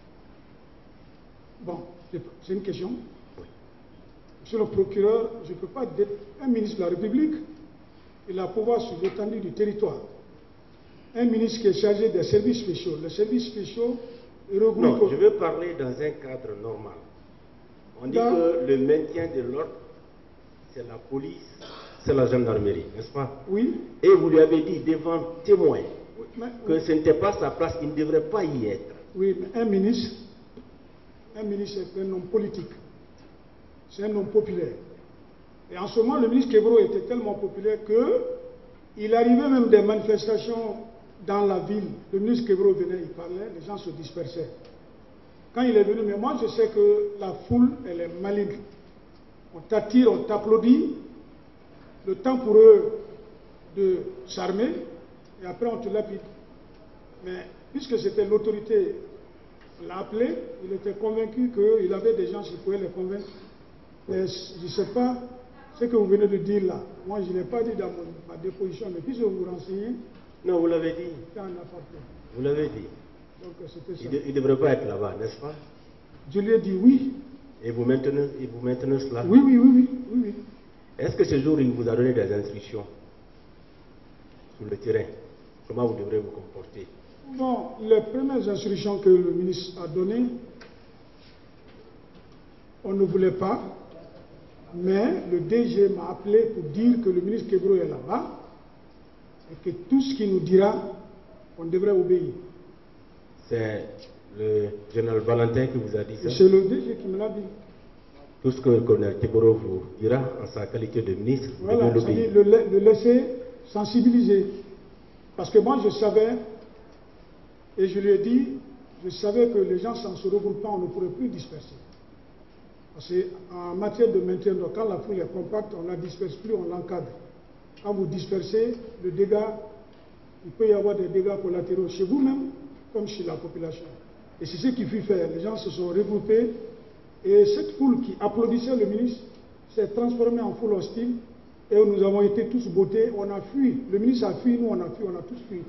Bon, c'est une question. Oui. Monsieur le procureur, je ne peux pas être un ministre de la République, il a pouvoir sur l'étendue du territoire. un ministre qui est chargé des services spéciaux. Les services spéciaux regroupent... Non, je veux parler dans un cadre normal. On dit Dans... que le maintien de l'ordre, c'est la police, c'est la gendarmerie, n'est-ce pas? Oui. Et vous lui avez dit devant témoin Oui, mais... que ce n'était pas sa place, il ne devrait pas y être. Oui, mais un ministre, un ministre est un homme politique. C'est un homme populaire. Et en ce moment, le ministre Kebro était tellement populaire qu'il arrivait même des manifestations dans la ville. Le ministre Kebro venait, il parlait, les gens se dispersaient. Quand il est venu, mais moi je sais que la foule, elle est maligne. On t'attire, on t'applaudit. Le temps pour eux de s'armer, et après on te lapide. Mais puisque c'était l'autorité, on l'a appelé, il était convaincu qu'il avait des gens qui pouvaient les convaincre. Mais je ne sais pas ce que vous venez de dire là. Moi, je n'ai pas dit dans mon, ma déposition, mais puisque vous vous renseignez... Non, vous l'avez dit. Vous l'avez dit. Donc, c'était ça. Il ne devrait pas être là-bas, n'est-ce pas? Je lui ai dit oui. Et vous maintenez, et vous maintenez cela? Oui, oui, oui, oui. oui, oui. Est-ce que ce jour, il vous a donné des instructions sur le terrain? Comment vous devrez vous comporter? Bon, les premières instructions que le ministre a données, on ne voulait pas, mais le D G m'a appelé pour dire que le ministre Kebro est là-bas et que tout ce qu'il nous dira, on devrait obéir. C'est le général Valentin qui vous a dit ça? C'est le D G qui me l'a dit. Tout ce que le colonel Kebro vous dira en sa qualité de ministre, vous voilà, devez l'obéir. Le, le laisser sensibiliser. Parce que moi, je savais, et je lui ai dit, je savais que les gens, sans se regroupant, on ne pourrait plus disperser. Parce qu'en matière de maintien d'ordre, quand la foule est compacte, on ne la disperse plus, on l'encadre. Quand vous dispersez, le dégât, il peut y avoir des dégâts collatéraux chez vous-même, comme chez la population. Et c'est ce qu'il faut faire. Les gens se sont regroupés, et cette foule qui applaudissait le ministre s'est transformée en foule hostile, et nous avons été tous bottés, on a fui. Le ministre a fui, nous on a fui, on a tous fui.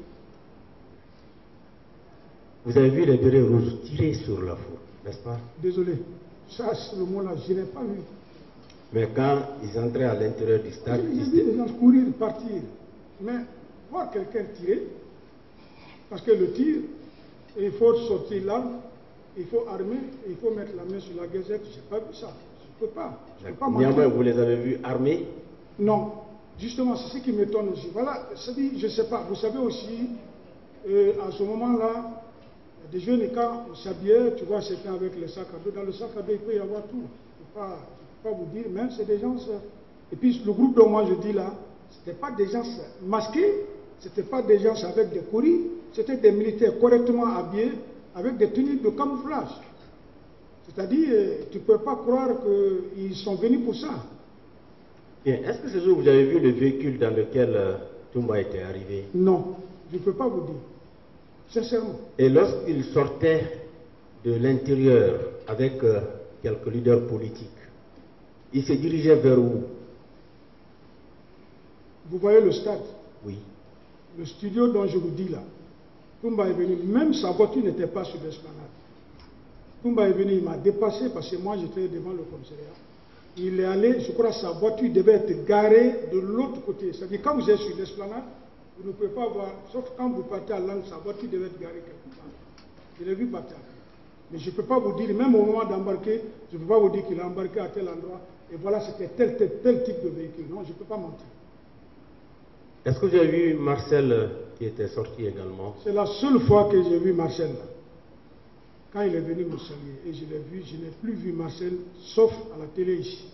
Vous avez vu les bérets rouges tirer sur la foule, n'est-ce pas? Désolé, ça c'est le mot-là, je n'ai pas vu. Mais quand ils entraient à l'intérieur du stade, j'ai vu les gens courir, partir. Mais voir quelqu'un tirer, parce que le tir, il faut sortir l'arme, il faut armer, il faut mettre la main sur la gazette, je n'ai pas vu ça. Je ne peux pas. Je peux pas néanmoins, vous les avez vus armés? Non. Justement, c'est ce qui m'étonne aussi. Voilà, c'est-à-dire, je ne sais pas. Vous savez aussi, euh, à ce moment-là, des jeunes, quand on s'habillait, tu vois, c'était avec les sacs à dos. Dans le sac à dos, il peut y avoir tout. Je ne peux, peux pas vous dire, mais c'est des gens... Et puis, le groupe dont moi je dis là, ce n'était pas des gens masqués, ce n'était pas des gens avec des courriers, c'était des militaires correctement habillés, avec des tenues de camouflage. C'est-à-dire, tu ne peux pas croire qu'ils sont venus pour ça. Bien, est-ce que ce jour vous avez vu le véhicule dans lequel euh, Toumba était arrivé? Non, je ne peux pas vous dire. Sincèrement. Et lorsqu'il sortait de l'intérieur avec euh, quelques leaders politiques, il se dirigeait vers où? Vous voyez le stade? Oui. Le studio dont je vous dis là. Toumba est venu, même sa voiture n'était pas sur l'esplanade. Toumba est venu, il m'a dépassé parce que moi j'étais devant le commissariat. Il est allé, je crois que sa voiture devait être garée de l'autre côté. C'est-à-dire quand vous êtes sur l'esplanade, vous ne pouvez pas voir, sauf quand vous partez à l'angle, sa voiture devait être garée quelque part. Je l'ai vu partir. Mais je ne peux pas vous dire, même au moment d'embarquer, je ne peux pas vous dire qu'il a embarqué à tel endroit, et voilà, c'était tel, tel, tel type de véhicule. Non, je ne peux pas mentir. Est-ce que vous avez vu Marcel qui était sorti également? C'est la seule fois que j'ai vu Marcel là. Quand il est venu me saluer, et je l'ai vu, je n'ai plus vu Marcel, sauf à la télé ici.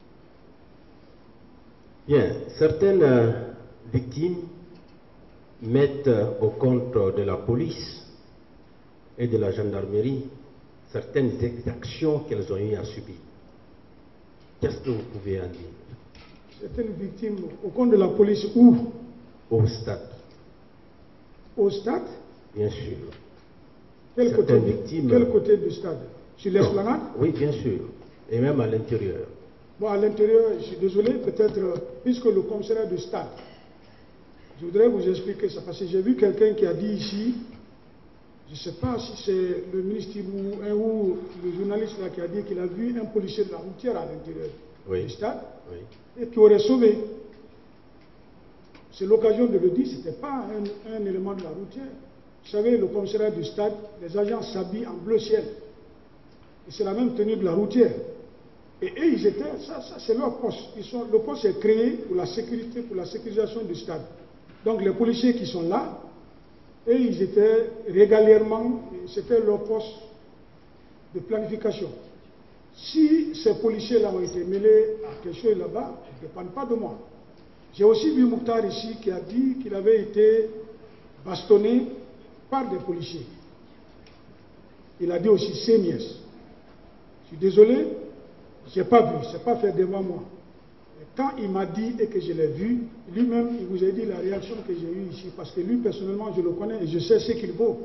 Bien, certaines euh, victimes mettent euh, au compte de la police et de la gendarmerie certaines exactions qu'elles ont eu à subir. Qu'est-ce que vous pouvez en dire? Certaines victimes au compte de la police où? Au stade. Au stade? Bien sûr. Quel côté, victimes, quel côté du stade? Sur l'esplanade? Oui, bien sûr. Et même à l'intérieur. Bon, à l'intérieur, je suis désolé, peut-être, puisque le commissariat du stade, je voudrais vous expliquer ça, parce que j'ai vu quelqu'un qui a dit ici, je ne sais pas si c'est le ministre ou, ou le journaliste là qui a dit qu'il a vu un policier de la routière à l'intérieur oui. du stade, oui. et qui aurait sauvé. c'est l'occasion de le dire, ce n'était pas un, un élément de la routière. Vous savez, le commissariat du stade, les agents s'habillent en bleu ciel. Et c'est la même tenue de la routière. Et eux, ils étaient, ça, ça c'est leur poste. Ils sont, le poste est créé pour la sécurité, pour la sécurisation du stade. Donc les policiers qui sont là, et ils étaient régulièrement, c'était leur poste de planification. Si ces policiers-là ont été mêlés à quelque chose là-bas, ils ne dépendent pas de moi. J'ai aussi vu Mouktar ici qui a dit qu'il avait été bastonné par des policiers. Il a dit aussi Séniès. Je suis désolé, je n'ai pas vu, ce n'est pas fait devant moi. Et quand il m'a dit et que je l'ai vu, lui-même, il vous a dit la réaction que j'ai eue ici, parce que lui, personnellement, je le connais et je sais ce qu'il vaut.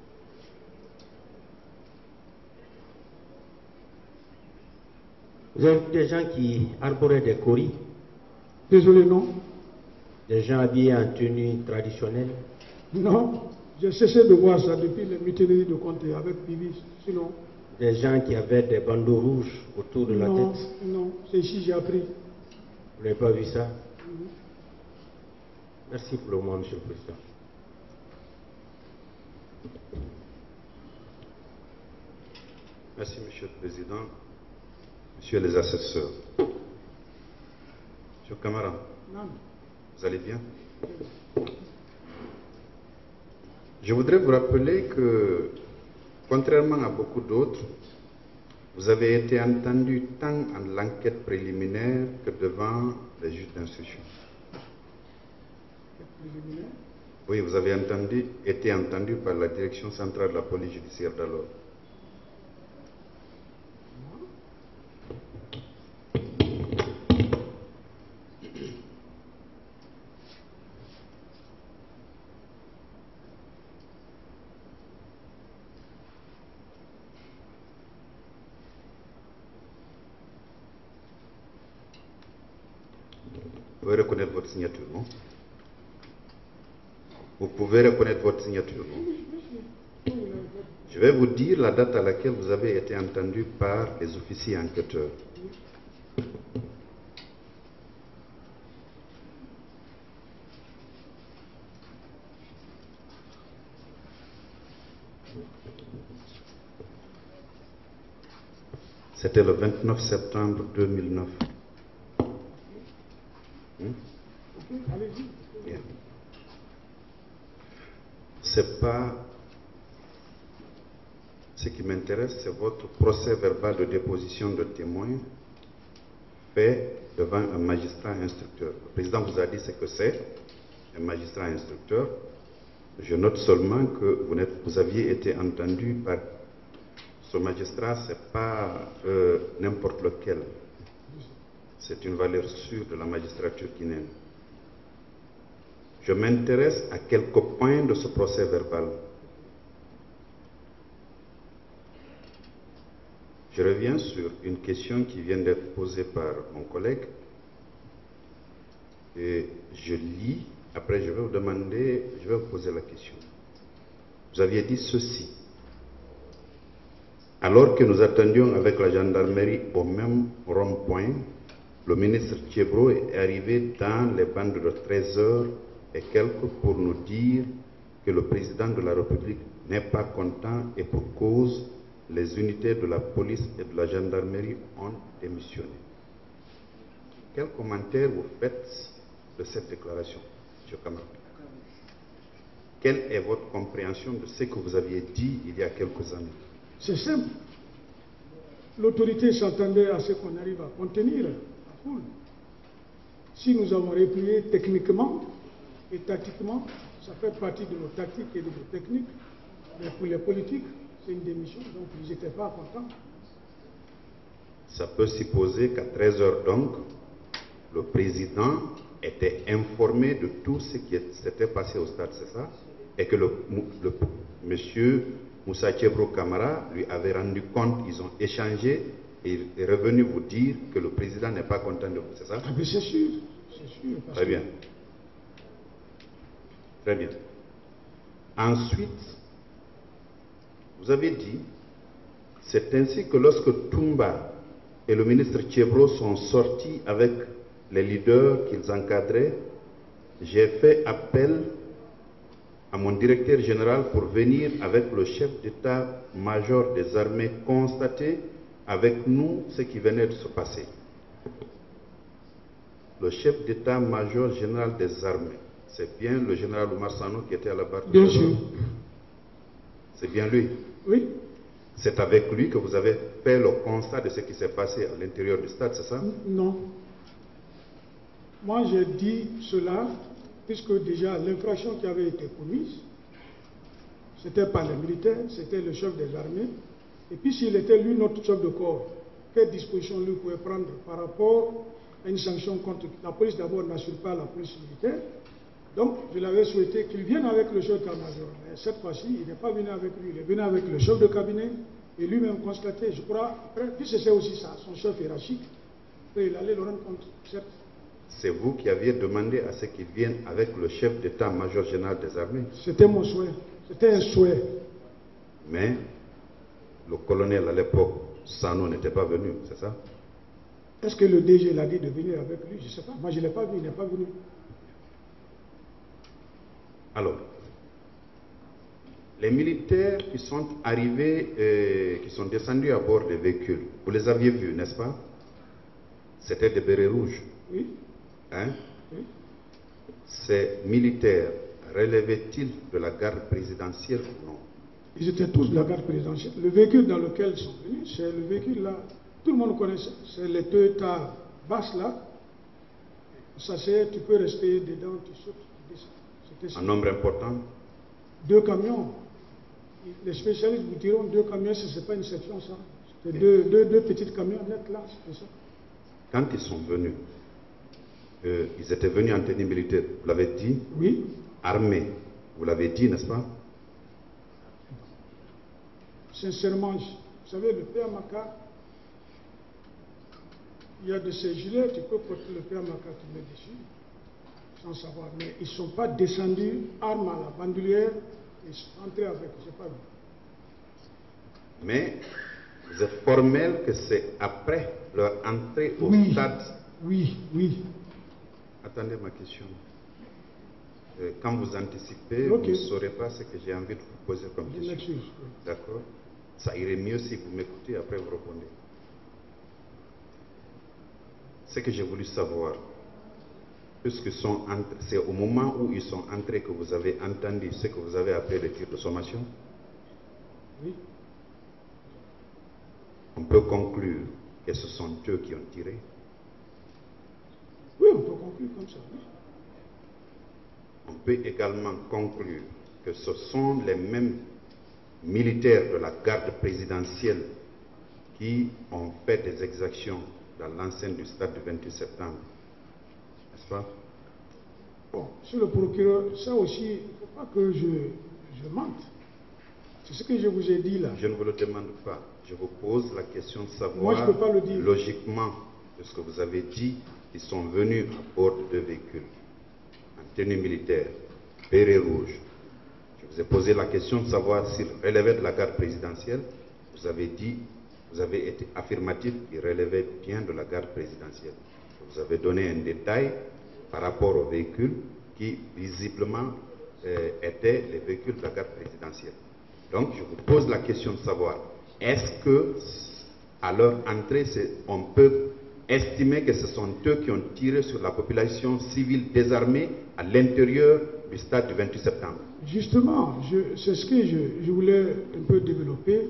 Vous avez des gens qui arboraient des coris? Désolé, non. Des gens habillés en tenue traditionnelle? Non, j'ai cessé de voir ça depuis les mutineries de Comté avec Pivis. Sinon. Des gens qui avaient des bandeaux rouges autour de la non, tête? Non, c'est ici que j'ai appris. Vous n'avez pas vu ça? Mm-hmm. Merci pour le moment, Monsieur le Président. Merci, Monsieur le Président. Monsieur les assesseurs. Monsieur Camara, non. Vous allez bien? Je voudrais vous rappeler que, contrairement à beaucoup d'autres, vous avez été entendu tant en l'enquête préliminaire que devant les juges d'instruction. Préliminaire? Oui, vous avez entendu, été entendu par la direction centrale de la police judiciaire d'alors. Vous pouvez reconnaître votre signature, non? Vous pouvez reconnaître votre signature, non? Je vais vous dire la date à laquelle vous avez été entendu par les officiers enquêteurs. C'était le vingt-neuf septembre deux mille neuf. Hmm? Yeah. C'est pas ce qui m'intéresse, c'est votre procès verbal de déposition de témoins fait devant un magistrat instructeur. Le président vous a dit ce que c'est, un magistrat instructeur. Je note seulement que vous, vous aviez été entendu par ce magistrat, ce n'est pas euh, n'importe lequel. C'est une valeur sûre de la magistrature guinéenne. Je m'intéresse à quelques points de ce procès verbal. Je reviens sur une question qui vient d'être posée par mon collègue. Et je lis, après je vais vous demander, je vais vous poser la question. Vous aviez dit ceci. Alors que nous attendions avec la gendarmerie au même rond-point, le ministre Thiebro est arrivé dans les bandes de treize heures et quelques pour nous dire que le président de la République n'est pas content et pour cause, les unités de la police et de la gendarmerie ont démissionné. Quel commentaire vous faites de cette déclaration, M. Camara? Quelle est votre compréhension de ce que vous aviez dit il y a quelques années? C'est simple. L'autorité s'attendait à ce qu'on arrive à contenir la foule. Si nous avons replié techniquement et tactiquement, ça fait partie de nos tactiques et de nos techniques. Mais pour les politiques, c'est une démission, donc ils n'étaient pas contents. Ça peut supposer qu'à treize heures donc, le président était informé de tout ce qui s'était passé au stade, c'est ça? Et que le, le monsieur Moussa Thiebro Camara lui avait rendu compte, ils ont échangé et il est revenu vous dire que le président n'est pas content de vous, c'est ça? Ah, mais c'est sûr, c'est sûr. Très bien. Très bien. Ensuite, vous avez dit, c'est ainsi que lorsque Toumba et le ministre Thiebro sont sortis avec les leaders qu'ils encadraient, j'ai fait appel à mon directeur général pour venir avec le chef d'état-major des armées constater avec nous ce qui venait de se passer. Le chef d'état-major général des armées, c'est bien le général Oumar Sano qui était à la barre? Bien sûr. C'est bien lui? Oui. C'est avec lui que vous avez fait le constat de ce qui s'est passé à l'intérieur du stade, c'est ça? Non. Moi, j'ai dit cela puisque déjà l'infraction qui avait été commise, c'était pas les militaires, c'était le chef des armées. Et puis s'il était lui notre chef de corps, quelle disposition lui pouvait prendre par rapport à une sanction contre la police? D'abord n'assure pas la police militaire. Donc je l'avais souhaité qu'il vienne avec le chef d'état-major. Mais cette fois-ci, il n'est pas venu avec lui, il est venu avec le chef de cabinet et lui-même constaté, je crois, après, puis c'est aussi ça, son chef hiérarchique, et il allait le rendre compte, certes. C'est vous qui aviez demandé à ce qu'il vienne avec le chef d'état-major général des armées? C'était mon souhait, c'était un souhait. Mais le colonel à l'époque, Sano, n'était pas venu, c'est ça? Est-ce que le D G l'a dit de venir avec lui? Je ne sais pas. Moi, je ne l'ai pas vu, il n'est pas venu. Alors, les militaires qui sont arrivés, euh, qui sont descendus à bord des véhicules, vous les aviez vus, n'est-ce pas? C'était des bérets rouges. Oui. Hein? Oui. Ces militaires relevaient-ils de la garde présidentielle ou non? Ils étaient tous de la garde présidentielle. Le véhicule dans lequel ils sont venus, c'est le véhicule là. Tout le monde connaissait. C'est les Toyota basses là. Ça c'est, tu peux rester dedans, tu sautes, tu descends. Un nombre important? Deux camions. Les spécialistes vous diront deux camions, ce n'est pas une section ça. C'était deux, deux, deux petites camionnettes là, c'était ça. Quand ils sont venus, euh, ils étaient venus en tenue militaire, vous l'avez dit? Oui. Armés, vous l'avez dit, n'est-ce pas? Sincèrement, vous savez, le P M A K, il y a de ces gilets, tu peux porter le P M A K, tu mets dessus, sans savoir. Mais ils ne sont pas descendus, armes à la bandoulière, ils sont entrés avec, je sais pas. Mais vous êtes formel que c'est après leur entrée au oui, stade? Oui, oui. Attendez ma question. Euh, quand vous anticipez, okay. Vous ne saurez pas ce que j'ai envie de vous poser comme je question. m'excuse. D'accord? Ça irait mieux si vous m'écoutez, après vous répondez. Ce que j'ai voulu savoir, puisque c'est au moment où ils sont entrés que vous avez entendu ce que vous avez appelé le tir de sommation? Oui. On peut conclure que ce sont eux qui ont tiré? Oui, on peut conclure comme ça. Oui. On peut également conclure que ce sont les mêmes militaires de la garde présidentielle qui ont fait des exactions dans l'enceinte du stade du vingt-huit septembre, n'est-ce pas? Bon, sur le procureur, ça aussi, il ne faut pas que je, je mente. C'est ce que je vous ai dit là. Je ne vous le demande pas. Je vous pose la question de savoir, moi, je peux pas le dire. Logiquement, de ce que vous avez dit, ils sont venus à bord de deux véhicules, en tenue militaire, béret rouge. Je vous ai posé la question de savoir s'ils relevaient de la garde présidentielle. Vous avez dit, vous avez été affirmatif qu'ils relevaient bien de la garde présidentielle. Vous avez donné un détail par rapport aux véhicules qui, visiblement, euh, étaient les véhicules de la garde présidentielle. Donc, je vous pose la question de savoir, est-ce que, à leur entrée, on peut estimer que ce sont eux qui ont tiré sur la population civile désarmée à l'intérieur du stade du vingt-huit septembre? Justement, c'est ce que je, je voulais un peu développer.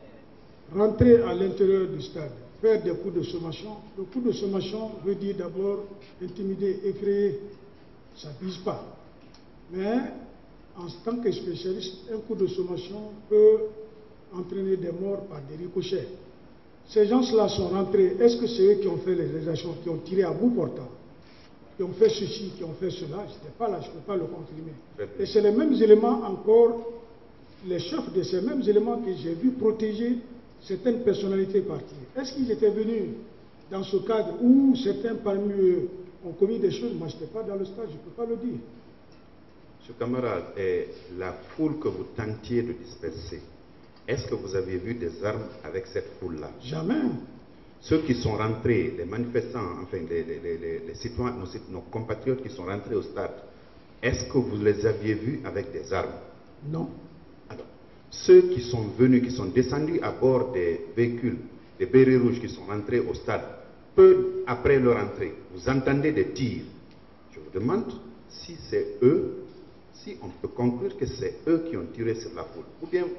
Rentrer à l'intérieur du stade, faire des coups de sommation. Le coup de sommation veut dire d'abord intimider, effrayer. Ça ne vise pas. Mais en tant que spécialiste, un coup de sommation peut entraîner des morts par des ricochets. Ces gens-là sont rentrés. Est-ce que c'est eux qui ont fait les exactions, qui ont tiré à bout portant, qui ont fait ceci, qui ont fait cela? Je n'étais pas là, je ne peux pas le confirmer. Et c'est les mêmes éléments encore, les chefs de ces mêmes éléments que j'ai vu protéger certaines personnalités partir. Est-ce qu'ils étaient venus dans ce cadre où certains parmi eux ont commis des choses? Moi, je n'étais pas dans le stade, je ne peux pas le dire. Monsieur camarade, et la foule que vous tentiez de disperser, est-ce que vous avez vu des armes avec cette foule-là? Jamais. Ceux qui sont rentrés, les manifestants, enfin les, les, les, les citoyens, nos, nos compatriotes qui sont rentrés au stade, est-ce que vous les aviez vus avec des armes? Non. Alors, ceux qui sont venus, qui sont descendus à bord des véhicules, des bérets rouges qui sont entrés au stade, peu après leur entrée, vous entendez des tirs. Je vous demande si c'est eux, si on peut conclure que c'est eux qui ont tiré sur la foule. Ou bien...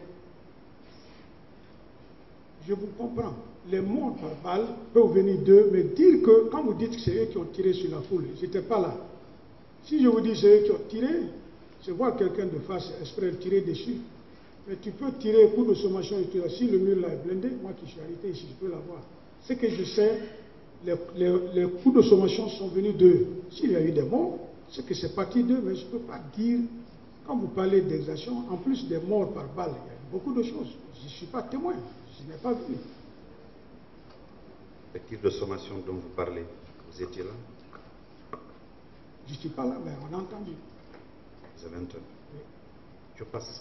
Je vous comprends. Les morts par balle peuvent venir d'eux, mais dire que, quand vous dites que c'est eux qui ont tiré sur la foule, je n'étais pas là. Si je vous dis c'est eux qui ont tiré, c'est voir quelqu'un de face exprès de tirer dessus. Mais tu peux tirer coup de sommation et tu as, si le mur là est blindé, moi qui suis arrêté ici, je peux l'avoir. Ce que je sais, les, les, les coups de sommation sont venus d'eux. S'il y a eu des morts, c'est que c'est parti d'eux, mais je ne peux pas dire, quand vous parlez d'exaction, en plus des morts par balle, il y a beaucoup de choses. Je ne suis pas témoin, je n'ai pas vu. Le tir de sommation dont vous parlez, vous étiez là? Je ne suis pas là, mais on a entendu. Vous avez entendu? Oui. Je passe.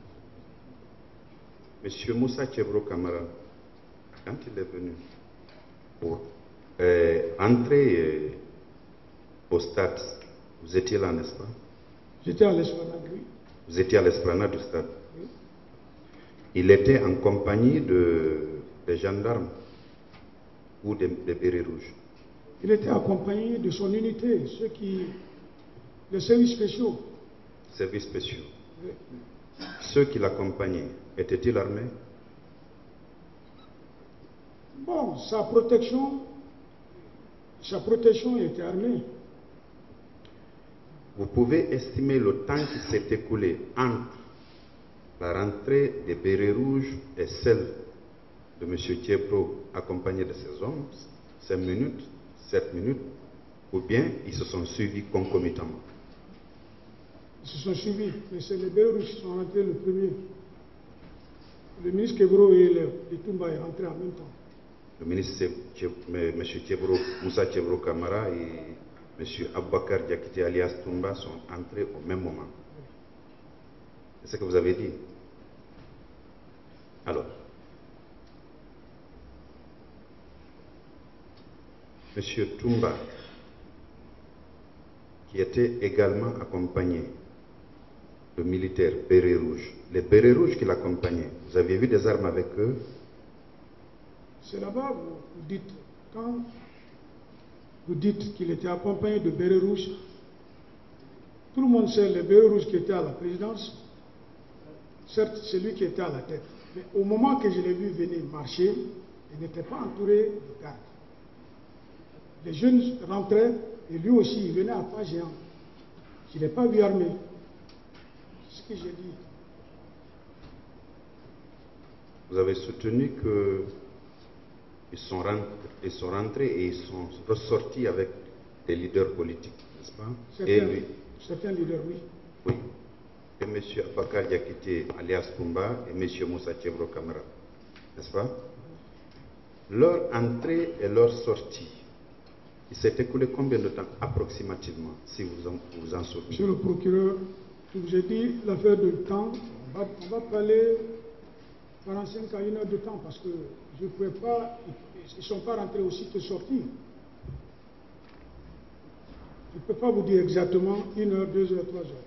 Monsieur Moussa Chebro Kamara, quand il est venu pour euh, entrer euh, au stade, vous étiez là, n'est-ce pas? J'étais à l'esplanade, oui. Vous étiez à l'esplanade du stade. Oui. Il était en compagnie de, des gendarmes ou des, des bérets rouges? Il était accompagné de son unité, ceux qui, les services spéciaux. Services spéciaux. Oui. Ceux qui l'accompagnaient, étaient-ils armés? Bon, sa protection, sa protection était armée. Vous pouvez estimer le temps qui s'est écoulé entre la rentrée des bérets rouges et celle de M. Thiebro accompagné de ses hommes, cinq minutes, sept minutes, ou bien ils se sont suivis concomitamment? Ils se sont suivis, mais c'est les bérets rouges qui sont rentrés le premier. Le ministre Kebro et le, le Toumba est rentré en même temps. Le ministre M. Thiebro, Moussa Chebro Kamara et M. Aboubakar Diakité alias Toumba sont entrés au même moment. C'est ce que vous avez dit. Alors, M. Toumba, qui était également accompagné de militaires bérets rouges, les bérets rouges qui l'accompagnaient, vous aviez vu des armes avec eux? C'est là-bas, vous, vous dites, quand vous dites qu'il était accompagné de bérets rouges, tout le monde sait les bérets rouges qui étaient à la présidence, certes c'est lui qui était à la tête, mais au moment que je l'ai vu venir marcher, il n'était pas entouré de gardes. Les jeunes rentraient et lui aussi il venait à pas géant. Je ne l'ai pas vu armé. C'est ce que j'ai dit. Vous avez soutenu qu'ils sont, rentrés, ils sont rentrés et ils sont ressortis avec des leaders politiques, n'est-ce pas? Certains, et lui, certains leaders, oui. Oui. Et M. Aboubakar Diakité alias Toumba et M. Moussa Chebro Kamara, n'est-ce pas? Leur entrée et leur sortie, il s'est écoulé combien de temps approximativement, si vous en, vous en souvenez? Monsieur le procureur, je vous ai dit l'affaire de temps, on va, on va parler quarante-cinq à une heure de temps parce que je ne pouvais pas, ils ne sont pas rentrés aussi que sortis. Je ne peux pas vous dire exactement une heure, deux heures, trois heures.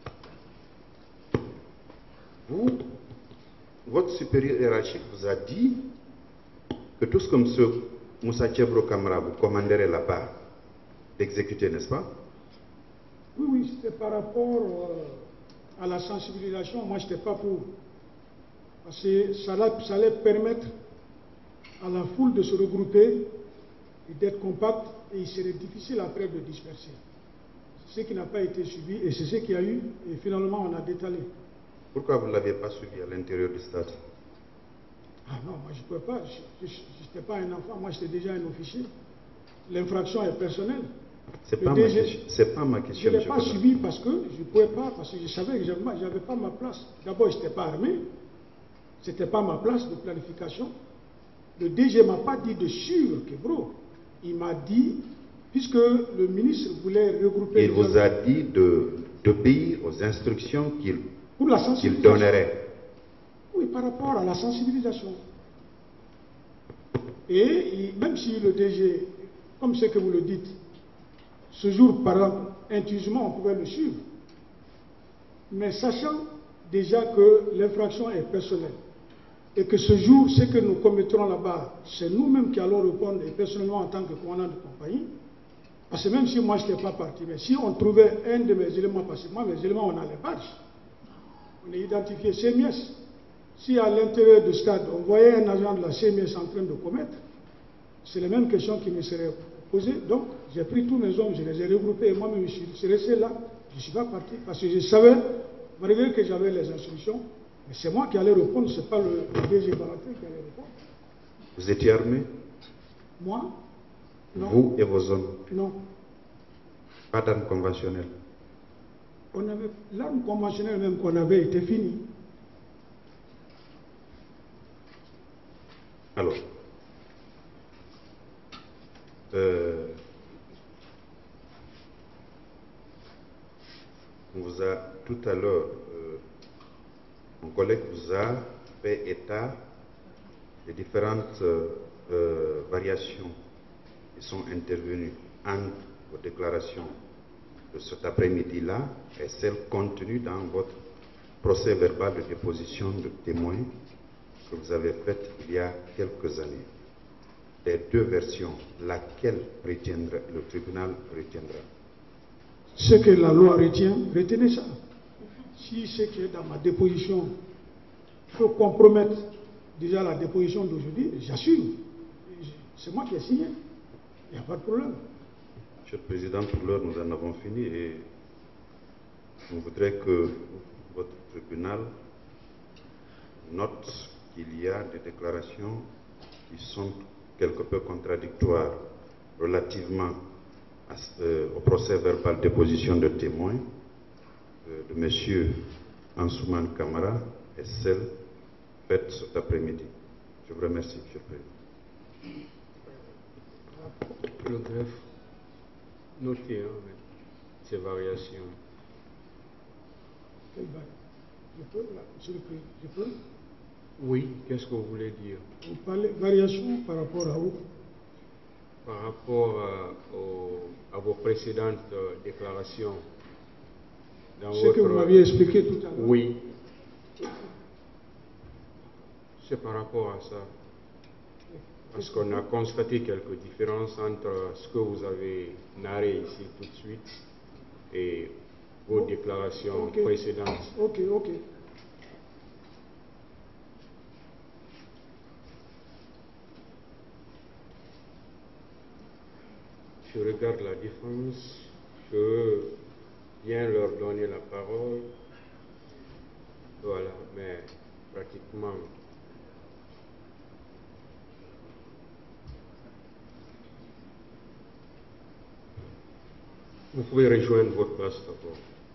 Vous, votre supérieur hiérarchique vous a dit que tout ce que M. Moussa Chebro Kamara vous commanderait là-bas d'exécuter, n'est-ce pas? Oui, oui, c'était par rapport euh, à la sensibilisation. Moi, je n'étais pas pour. Parce que ça, ça allait permettre à la foule de se regrouper et d'être compacte, et il serait difficile après de disperser. C'est ce qui n'a pas été suivi, et c'est ce qu'il y a eu, et finalement on a détalé. Pourquoi vous ne l'aviez pas suivi à l'intérieur du stade? Ah non, moi je ne pouvais pas, je n'étais pas un enfant, moi j'étais déjà un officier. L'infraction est personnelle. Ce n'est pas, pas ma question. Je ne l'ai pas suivi parce que je ne pouvais pas, parce que je savais que je n'avais pas ma place. D'abord, je n'étais pas armé, ce n'était pas ma place de planification. Le D G ne m'a pas dit de suivre Kebro. Il m'a dit, puisque le ministre voulait regrouper... Il vous a dit d'obéir aux instructions qu'il qu'il donnerait. Oui, par rapport à la sensibilisation. Et il, même si le D G, comme ce que vous le dites, ce jour, par exemple, intuitivement, on pouvait le suivre. mais sachant déjà que l'infraction est personnelle et que ce jour, ce que nous commettrons là-bas, c'est nous-mêmes qui allons répondre, et personnellement en tant que commandant de compagnie, parce que même si moi je n'étais pas parti, mais si on trouvait un de mes éléments, parce que moi mes éléments on a les badges, on est identifié C M S. Si à l'intérieur du stade on voyait un agent de la C M S en train de commettre, c'est les mêmes questions qui me seraient posées. Donc j'ai pris tous mes hommes, je les ai regroupés et moi-même je suis resté là, je ne suis pas parti parce que je savais, malgré que j'avais les instructions, mais c'est moi qui allais répondre, ce n'est pas le, le D G Balaté qui allait répondre. Vous étiez armé? Moi? Non. Vous et vos hommes? Non. Pas d'armes conventionnelles? L'arme conventionnelle même qu'on avait était finie. Alors, euh, on vous a tout à l'heure, euh, mon collègue vous a fait état des différentes euh, euh, variations qui sont intervenues entre vos déclarations de cet après-midi-là et celles contenues dans votre procès verbal de déposition de témoins que vous avez faites il y a quelques années. Des deux versions, laquelle retiendra, le tribunal retiendra? Ce que la loi retient, retenez ça. Si ce qui est dans ma déposition peut compromettre déjà la déposition d'aujourd'hui, j'assume. C'est moi qui ai signé. Il n'y a pas de problème. Monsieur le Président, pour l'heure, nous en avons fini et on voudrait que votre tribunal note qu'il y a des déclarations qui sont quelque peu contradictoires relativement à, euh, au procès verbal déposition de témoins euh, de M. Ansouman Kamara et celle faite cet après-midi. Je vous remercie, Monsieur le Président. Le greffe, notez hein, ces variations. Quelle vague? Je peux, là, Monsieur le Président, je peux? Oui, qu'est-ce que vous voulez dire? Vous parlez variation par rapport à où? Par rapport euh, au, à vos précédentes euh, déclarations. Dans Ce votre... que vous m'aviez expliqué tout à l'heure. Oui. C'est par rapport à ça. Parce qu'on a constaté quelques différences entre ce que vous avez narré ici tout de suite et vos déclarations okay. précédentes. Ok, ok. Je regarde la défense, je viens leur donner la parole. Voilà, mais pratiquement. Vous pouvez rejoindre votre place d'abord.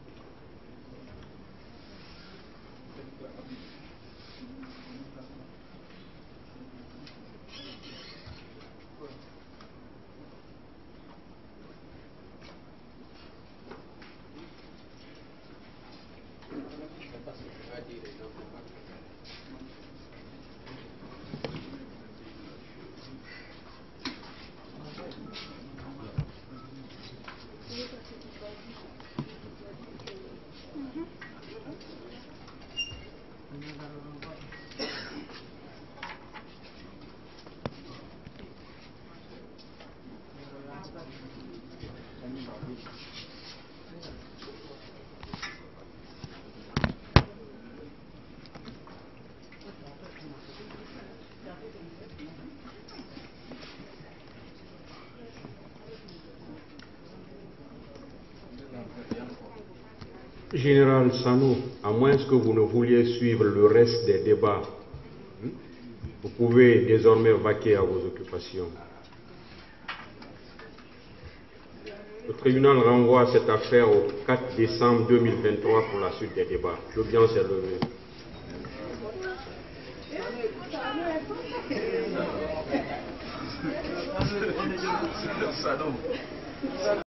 Général Sano, à moins que vous ne vouliez suivre le reste des débats, vous pouvez désormais vaquer à vos occupations. Le tribunal renvoie cette affaire au quatre décembre deux mille vingt-trois pour la suite des débats. L'audience est levée.